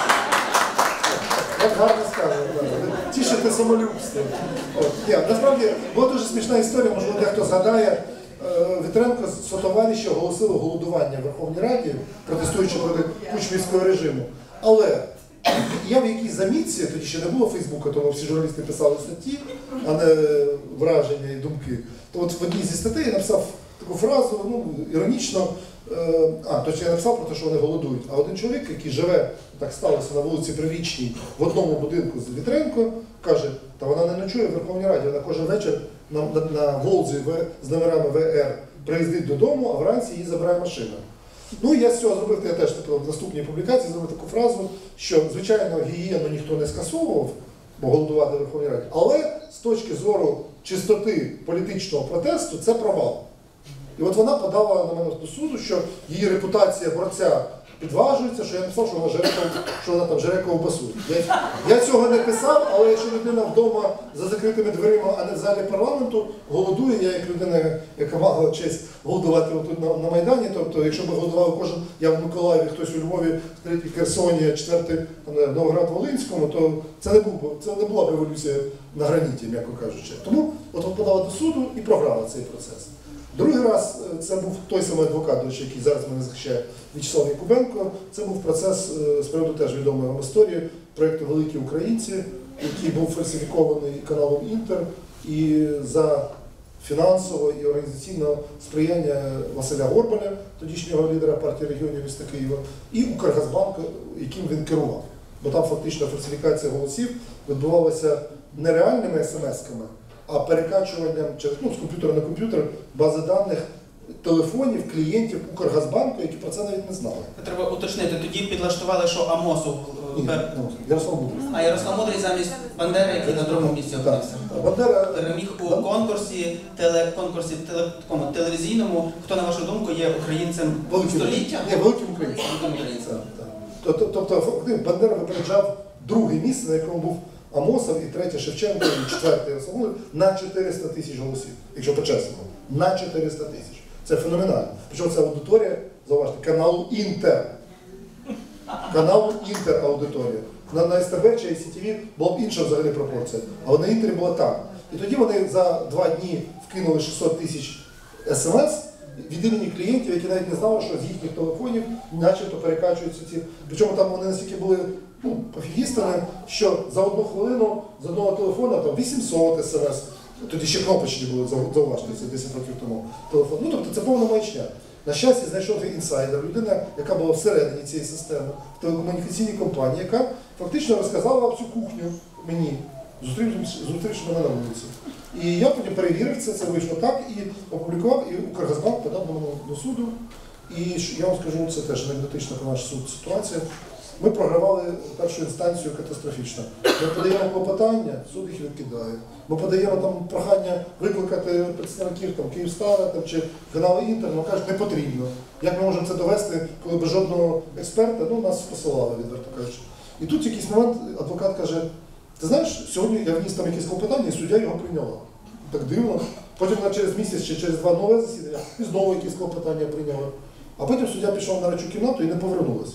Як гарно сказано, тішити самолюбство. Ні, насправді, була дуже смішна історія, можливо, дехто згадає. Вітренко з сотовариші оголосили голодування в Верховній Раді, протестуючи проти кучмівського режиму. Але я в якійсь замітці, тоді ще не було Фейсбука, тому всі журналісти писали статті, а не враження і думки. То от в одній зі статей я написав таку фразу, ну, іронічно, а, точно я написав про те, що вони голодують. А один чоловік, який живе, так сталося, на вулиці Привічній, в одному будинку з Вітренко, каже, та вона не ночує в Верховній Раді, вона кожен вечір на, на, на Волзі в, з номерами В Р приїздить додому, а вранці її забирає машина. Ну, я з цього зробив, я теж в наступній публікації зробив таку фразу, що, звичайно, гігієну ніхто не скасовував, бо голодувати в Верховній Раді, але з точки зору чистоти політичного протесту це провал. І от вона подала на мене до суду, що її репутація борця підважується, що я написав, що вона жере, що вона там жере ковбасу. Я, я цього не писав, але якщо людина вдома за закритими дверима, а не в залі парламенту, голодує, я як людина, яка мала честь голодувати отут на, на Майдані, тобто якщо б голодував кожен, я в Миколаєві, хтось у Львові, третій Херсоні, четвертий Новоград-Волинському, то це не, був, це не була б революція на граніті, м'яко кажучи. Тому от подала до суду і програла цей процес. Другий раз це був той самий адвокат, який зараз мене захищає, В'ячеслав Якубенко. Це був процес з приводу теж відомої вам історії проєкту «Великі українці», який був фальсифікований каналом Інтер, і за фінансового і організаційного сприяння Василя Горбаля, тодішнього лідера партії регіонів міста Києва, і Укргазбанку, яким він керував. Бо там фактично фальсифікація голосів відбувалася не реальними смс-ками, а перекачуванням через, ну, з комп'ютера на комп'ютер бази даних телефонів, клієнтів Укргазбанку, які про це навіть не знали. Треба уточнити, тоді підлаштували, що Амосу, Ні, Ярослав Мудрий. а Ярослав Мудрий замість Бандери, який на другому місці опинився. Бандера Переміг у конкурсі, телеконкурсі теле, такому, телевізійному, хто, на вашу думку, є українцем великим, століття? Ні, великим українцем. Великим українцем. Тобто Бандера випереджав друге місце, на якому був Амосов, і третє Шевченко, і четверте Ярослав Мудрий, на чотириста тисяч голосів, якщо по-чесному. На чотириста тисяч. Це феноменально. Причому це аудиторія, зауважте, каналу Інтер. Каналу Інтер аудиторія. На, на С Т Б чи Ай Сі Ті Ві була б інша взагалі пропорція. Але на Інтері була так. І тоді вони за два дні вкинули шістсот тисяч смс від імені клієнтів, які навіть не знали, що з їхніх телефонів начебто перекачуються ці. Причому там вони настільки були, ну, пофігістами, що за одну хвилину з одного телефона там вісімсот смс. Тоді ще кнопочні були, зауважте, це десять років тому телефон. Ну, тобто це повна маячня. На щастя, знайшов інсайдер, людина, яка була всередині цієї системи, в телекомунікаційній компанії, яка фактично розказала всю кухню мені, зустрівши зустрівши мене на вулиці. І я потім перевірив це, це вийшло так, і опублікував, і Укргазбанк подав на мене до суду. І я вам скажу, це теж анекдотична про наш суд ситуація. Ми програвали першу інстанцію катастрофічно. Ми подаємо клопотання, суд їх відкидає. Ми подаємо там прохання викликати представників там, Київстара там, чи каналу Інтер, але кажуть, не потрібно. Як ми можемо це довести, коли без жодного експерта, ну, нас посилали, відверто кажучи. І тут в якийсь момент адвокат каже, ти знаєш, сьогодні я вніс там якесь клопотання, і суддя його прийняла. Так дивно. Потім через місяць чи через два нове засідання, і знову якісь клопотання прийняли. А потім суддя пішов на речу кімнату і не повернулася.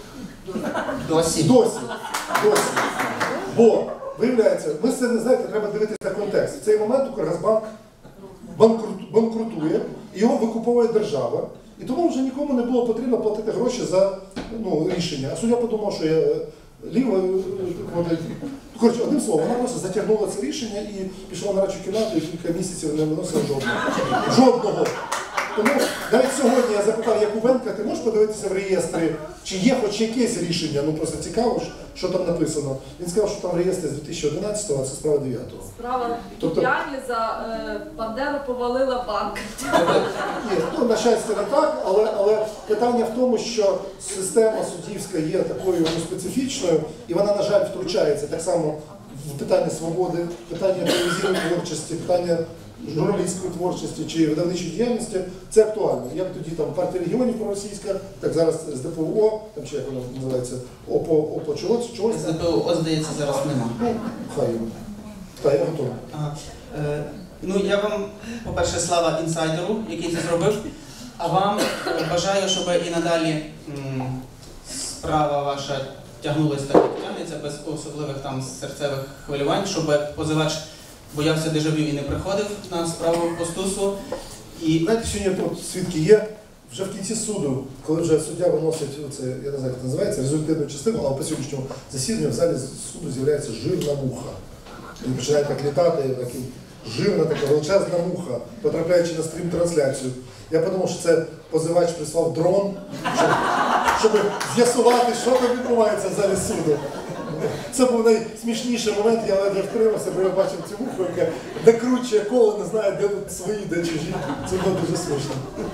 Досі. Досі. Досі. Бо, виявляється, ми це не знаєте, треба дивитися на контекст. В цей момент Укргазбанк банкрут, банкрутує, і його викуповує держава. І тому вже нікому не було потрібно платити гроші за ну, рішення. А суддя подумав, що я ліво. Коротше, одним словом, вона просто затягнула це рішення і пішла на речу кімнату і кілька місяців не виносила жодного. Жодного. Тому навіть сьогодні я запитав Якубенка, ти можеш подивитися в реєстрі, чи є хоч якесь рішення, ну просто цікаво, що там написано. Він сказав, що там в реєстрі з дві тисячі одинадцятого, а це справа дев'ятого. Справа Тобто- Яні за е, Бандеру повалила банк. Ні, ну, на щастя, не так, але, але питання в тому, що система суддівська є такою ну, специфічною, і вона, на жаль, втручається так само в питання свободи, питання телевізійної творчості, питання журналістської творчості чи видавничої діяльності. Це актуально. Як тоді там партія регіонів проросійська, так зараз з Д П О, там чи як воно називається, ОПО, ОПО чогось, чогось. З Д П О, здається, зараз нема. Ну, хай йому. Так, я готовий. Ага. Е, ну, я вам, по-перше, слава інсайдеру, який це зробив, а вам е, бажаю, щоб і надалі м, справа ваша тягнулася так, як тягнеться, без особливих там серцевих хвилювань, щоб позивач боявся дежавю і не приходив на справу по стусу. І Знаєте, сьогодні тут свідки є, вже в кінці суду, коли вже суддя виносить, оце, я не знаю, як це називається, результативну частину, але по сьогоднішньому засіданню в залі суду з'являється жирна муха. Він починає так літати, так, жирна така величезна муха, потрапляючи на стрім-трансляцію. Я подумав, що це позивач прислав дрон, щоб, щоб з'ясувати, що там відбувається в залі суду. Це був найсмішніший момент, я ледве втримався, бо я бачив цю муху, яка докручує коло, не знає, де тут свої, де чужі. Це було дуже смішно.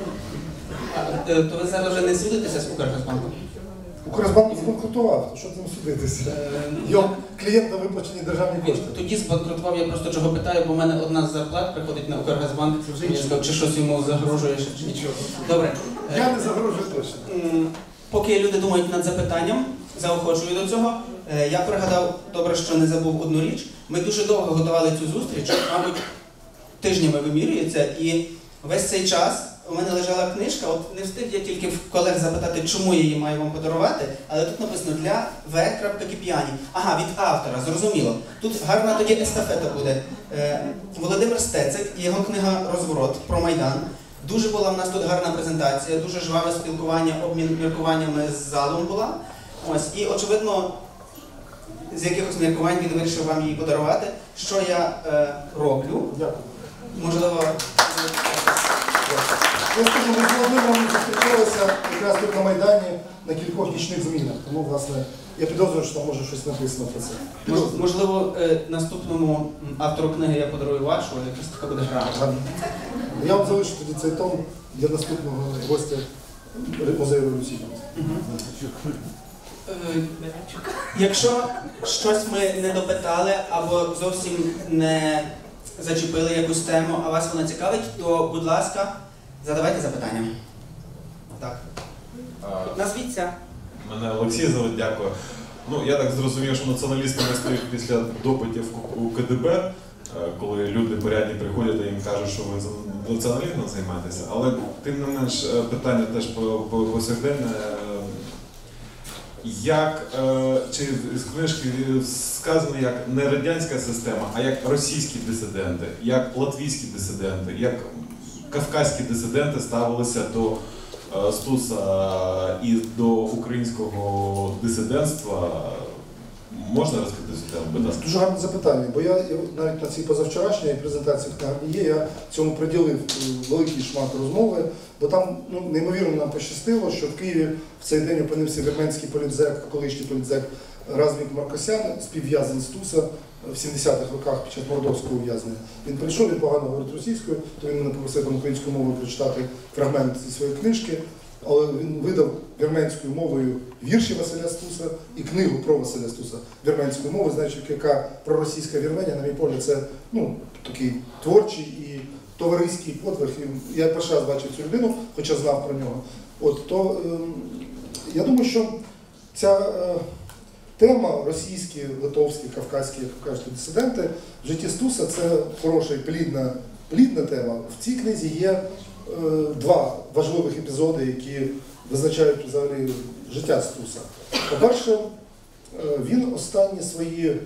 е, то ви зараз вже не судитеся з Укргазбанком? Укргазбанк збанкрутував, то що там судитися? Е, Його клієнтам виплачені державні Він кошти. тоді збанкрутував, я просто чого питаю, бо в мене одна з зарплат приходить на Укргазбанк, я сказав, чи щось йому загрожує, чи нічого. Добре. Е, Я не загрожую точно. м, Поки люди думають над запитанням, заохочую до цього. Е, Я пригадав, добре, що не забув одну річ. Ми дуже довго готували цю зустріч, мабуть, тижнями вимірюється, і весь цей час у мене лежала книжка, от не встиг я тільки в колег запитати, чому я її маю вам подарувати, але тут написано для В. Кип'яні. Ага, від автора, зрозуміло. Тут гарна тоді естафета буде. Е, Володимир Стецик і його книга «Розворот» про Майдан. Дуже була в нас тут гарна презентація, дуже жваве спілкування, обмін міркуваннями з залом була. Ось, і, очевидно, з якихось міркувань він вирішив вам її подарувати. Що я е, роблю? Дякую. Можливо, Я скажу, ми з Володимиром зустрічалися якраз тут на Майдані на кількох нічних змінах. Тому, власне, я підозрюю, що там може щось написано про це. мож- можливо, е, наступному м, автору книги я подарую вашу, якась така буде гра. Гарно. Я вам залишу тоді цей том для наступного гостя музею революції. Е, Якщо щось ми не допитали або зовсім не зачепили якусь тему, а вас вона цікавить, то, будь ласка, задавайте запитання. Так. А, Назвіться. Мене Олексій звуть, дякую. Ну, я так зрозумів, що націоналісти не стають після допитів у К Д Б, е, коли люди порядні приходять і їм кажуть, що ви націоналізмом займаєтеся. Але тим не менш е, питання теж по- по- повсякденне. Е, Як, е, чи з книжки сказано як не радянська система, а як російські дисиденти, як латвійські дисиденти, як кавказькі дисиденти ставилися до е, Стуса і до українського дисидентства Можна розкрити цю тему, будь ласка? Дуже гарне запитання, бо я я навіть на цій позавчорашній презентації книги є, я цьому приділив великий шмат розмови, бо там ну, неймовірно нам пощастило, що в Києві в цей день опинився вірменський політзек, колишній політзек Размік Маркосян, співв'язаний з Туса в сімдесятих роках під час мордовського ув'язнення. Він прийшов, він погано говорить російською, то він мене попросив українською мовою прочитати фрагмент зі своєї книжки, але він видав вірменською мовою вірші Василя Стуса і книгу про Василя Стуса вірменською мовою, знаючи, яка проросійська Вірменія, на мій погляд, це ну, такий творчий і товариський подвиг. І я перший раз бачив цю людину, хоча знав про нього. От, то е, я думаю, що ця е, тема російські, литовські, кавказькі, як ви кажете, дисиденти в житті Стуса це хороша і плідна, плідна тема. В цій книзі є е, два важливих епізоди, які визначають взагалі життя Стуса. По-перше, е, він останні свої е,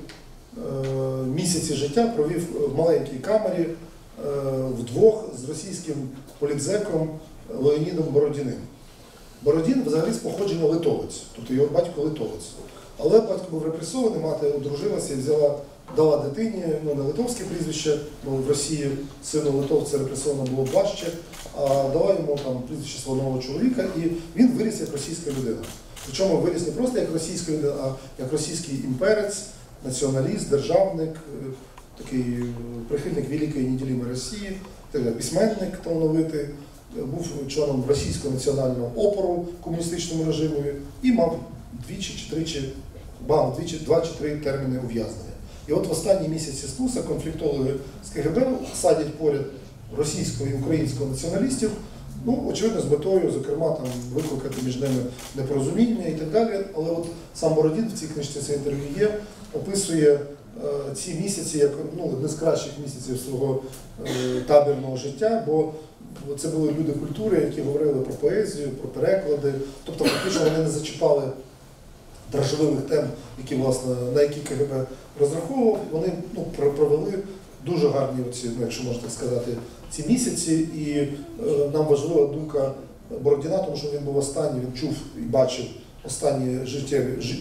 місяці життя провів в маленькій камері е, вдвох з російським політзеком Леонідом Бородіним. Бородін взагалі з походження литовець, тобто його батько литовець. Але батько був репресований, мати одружилася і взяла, дала дитині, ну не литовське прізвище, бо в Росії сину литовця репресовано було важче, а дала йому там прізвище свого чоловіка, і він виріс як російська людина. Причому виріс не просто як російська людина, а як російський імперець, націоналіст, державник, такий прихильник Великої неділимої Росії, письменник талановитий, був членом російського національного опору комуністичному режиму і мав двічі чи тричі, мав двічі, два чи три терміни ув'язнення. І от в останні місяці Стуса конфліктологи з КГБ садять поряд російського і українського націоналістів, ну, очевидно, з метою, зокрема, там, викликати між ними непорозуміння і так далі. Але от сам Бородін в цій книжці, це інтерв'ю є, описує е, ці місяці як ну, одне з кращих місяців свого е, табірного життя, бо це були люди культури, які говорили про поезію, про переклади, тобто фактично вони не зачіпали дрожжевих тем, які, власне, на які КГБ розраховував. Вони ну, провели дуже гарні, оці, ну, якщо можна так сказати, ці місяці. І е, нам важлива думка Бородіна, тому що він був останній, він чув і бачив останні життєві, ж,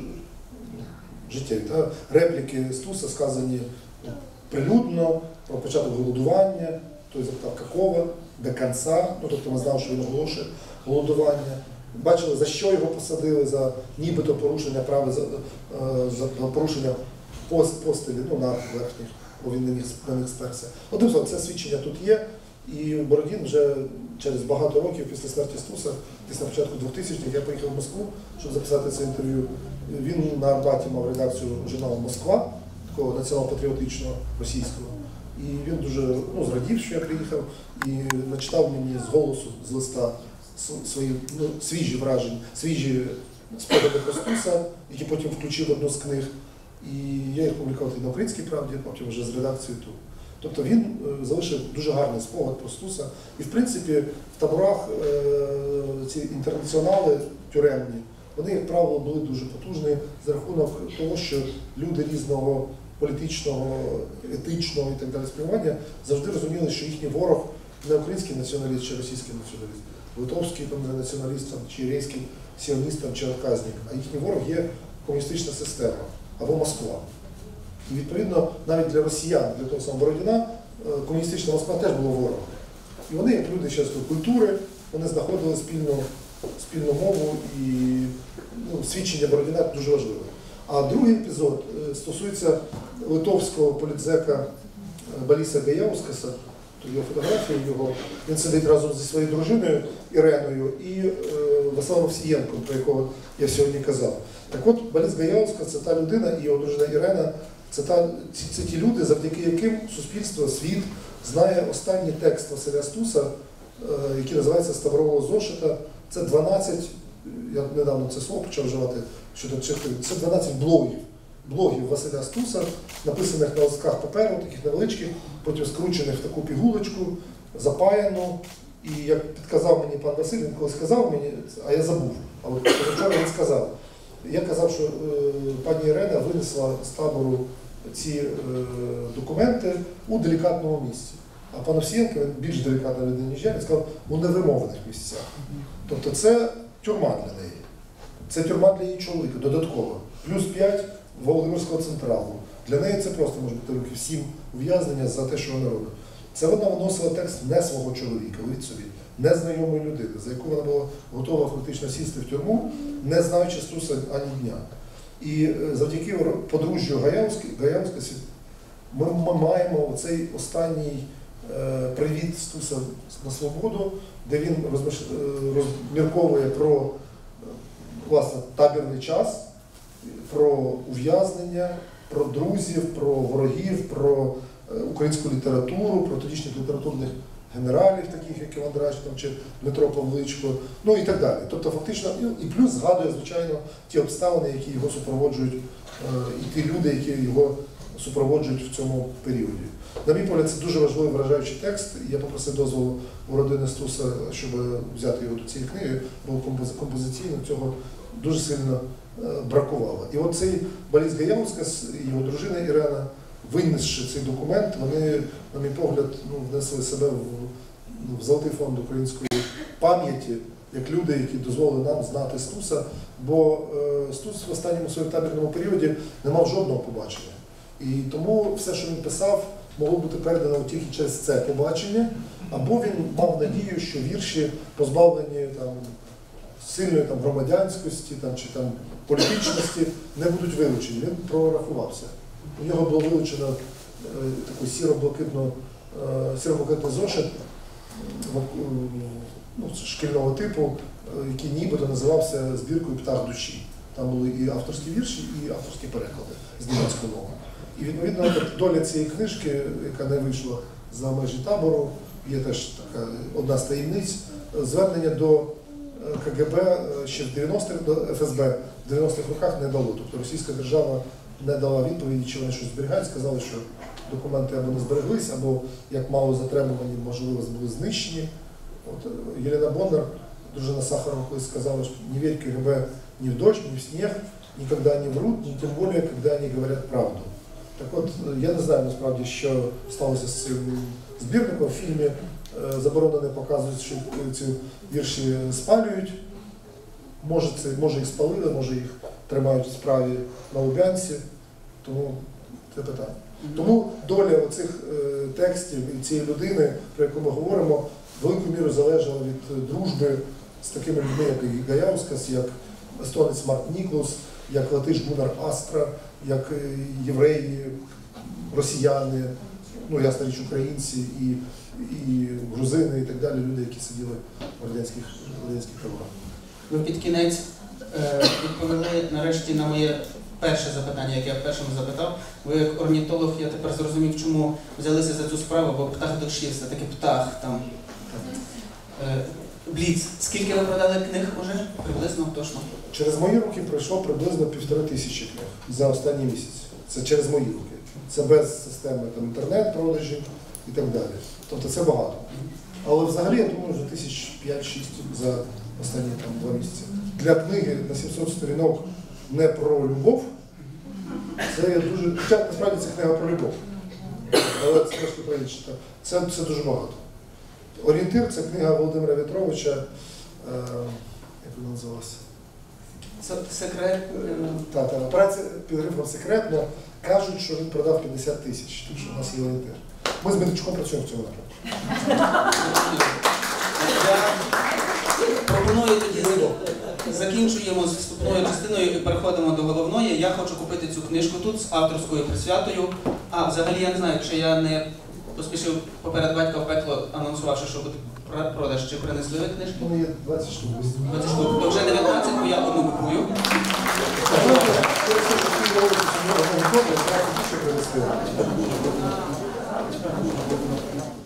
життєві та, репліки Стуса, сказані прилюдно про початок голодування. Той запитав, какого, до кінця, ну, тобто ми знали, що він оголошує голодування. Бачили, за що його посадили, за нібито порушення права, за, за порушення пост, постелі, ну, на верхніх, бо він на них, на них сперся. Одним словом, це свідчення тут є, і Бородін вже через багато років після смерті Стуса, десь на початку двохтисячних, я поїхав в Москву, щоб записати це інтерв'ю. Він на Арбаті мав редакцію журналу «Москва», такого націонал-патріотичного, російського. І він дуже ну, зрадів, що я приїхав, і начитав мені з голосу, з листа свої ну, свіжі враження, свіжі спогади про Стуса, які потім включив в одну з книг. І я їх публікував і на «Українській правді», потім вже з редакцією тут. Тобто він залишив дуже гарний спогад про Стуса. І в принципі в таборах е ці інтернаціонали тюремні, вони, як правило, були дуже потужні за рахунок того, що люди різного політичного, етичного і так далі спрямування завжди розуміли, що їхній ворог не український націоналіст чи російський націоналіст, литовський націоналіст, чи єврейський сіоніст чи отказник, а їхній ворог є комуністична система або Москва. І відповідно навіть для росіян, для того самого Бородіна, комуністична Москва теж була ворогом. І вони, як люди ще культури, вони знаходили спільну, спільну мову і ну, свідчення Бородіна дуже важливе. А другий епізод стосується литовського політзека Баліса Гаяускаса, тут є фотографія його, він сидить разом зі своєю дружиною Іреною і е, Василем Овсієнком, про якого я сьогодні казав. Так от, Баліс Гаяускас – це та людина, і його дружина Ірена, це, та, ці, це ті люди, завдяки яким суспільство, світ знає останній текст Василя Стуса, е, який називається «З таборового зошита». Це дванадцять, я недавно це слово почав вживати, щодо це дванадцять блогів, блогів Василя Стуса, написаних на листках паперу, таких невеличких, потім скручених в таку пігулочку, запаяну. І як підказав мені пан Василь, він колись сказав мені, а я забув, а от вчора він сказав. Я казав, що е, пані Ірена винесла з табору ці е, документи у делікатному місці. А пан Овсієнко, він більш делікатна людина, ніж я, він сказав, у невимовних місцях. Тобто це тюрма для неї. Це тюрма для її чоловіка, додатково. Плюс п'ять Володимирського централу. Для неї це просто може бути роки сім ув'язнення за те, що вона робить. Це вона виносила текст не свого чоловіка, уявіть собі, незнайомої людини, за яку вона була готова фактично сісти в тюрму, не знаючи Стуса ані дня. І завдяки подружжю Гаявськосі ми, ми маємо оцей останній е, привіт Стуса на свободу, де він розміш... розмірковує про власне, табірний час, про ув'язнення, про друзів, про ворогів, про українську літературу, про тодішніх літературних генералів, таких як Іван Драч чи Дмитро Павличко, ну і так далі. Тобто фактично, і плюс згадує, звичайно, ті обставини, які його супроводжують, і ті люди, які його супроводжують в цьому періоді. На мій погляд, це дуже важливий вражаючий текст. Я попросив дозволу у родини Стуса, щоб взяти його до цієї книги, бо композиційно цього дуже сильно бракувало. І от цей Борис Гаявськас і його дружина Ірена, винесши цей документ, вони, на мій погляд, ну, внесли себе в, в золотий фонд української пам'яті, як люди, які дозволили нам знати Стуса, бо е, Стус в останньому своєму табірному періоді не мав жодного побачення. І тому все, що він писав, могло бути передано тільки через це побачення, або він мав надію, що вірші, позбавлені там, сильної там, громадянськості там, чи там, політичності, не будуть вилучені. Він прорахувався. У нього було вилучено е, такий сіро-блакитний е, сіро-блакитний зошит е, ну, шкільного типу, е, який нібито називався збіркою «Птах душі». Там були і авторські вірші, і авторські переклади з німецької мови. І відповідно доля цієї книжки, яка не вийшла за межі табору, є теж така одна з таємниць, звернення до КГБ ще в дев'яностих, до ФСБ в дев'яностих роках не дало. Тобто російська держава не дала відповіді, чи вони щось зберігають, сказали, що документи або не збереглись, або як мало затребувані, можливо, були знищені. От Єлена Бондар, дружина Сахарова, колись сказала, що не вірь КГБ ні в дощ, ні в сніг, ніколи не врут, ні тим більше, коли вони говорять правду. Так от, я не знаю насправді, що сталося з цим збірником. В фільмі заборонено не показують, що ці вірші спалюють. Може, це, може їх спалили, може їх тримають в справі на Лубянці. Тому це питання. Тому доля оцих е, текстів і цієї людини, про яку ми говоримо, великою мірою залежала від дружби з такими людьми, як і Гаявськас, як естонець Марк Ніклус, як латиш Гунар Астра, як євреї, росіяни, ну, ясна річ, українці, і, і грузини, і так далі, люди, які сиділи в радянських, радянських таборах. Ви під кінець е, відповіли нарешті на моє перше запитання, яке я першому запитав. Ви як орнітолог, я тепер зрозумів, чому взялися за цю справу, бо птах душі, все-таки птах там. Е, Бліц, скільки ви продали книг уже? Приблизно, точно? Через мої руки пройшло приблизно півтори тисячі книг за останній місяць. Це через мої руки. Це без системи там, інтернет-продажів і так далі. Тобто це багато. Але взагалі, я думаю, вже тисяч п'ять-шість за останні там, два місяці. Для книги на сімсот сторінок не про любов, це я дуже... Хоча насправді це книга про любов. Але це трошки про інше. Це, це дуже багато. Орієнтир – це книга Володимира В'ятровича, е, як вона називалася? Секрет. Так, так, операція під грифом «Секретно». Кажуть, що він продав п'ятдесят тисяч, тому що у нас є орієнтир. Ми з Медведчуком працюємо в цьому напрямку. Я пропоную тоді закінчуємо з вступною частиною і переходимо до головної. Я хочу купити цю книжку тут з авторською присвятою. А взагалі я не знаю, якщо я не поспішив поперед батька в пекло, анонсувавши, що буде продаж, чи принесли ви книжки? У мене є двадцять штук. двадцять штук. То вже дев'ятнадцять, бо я одну купую. Це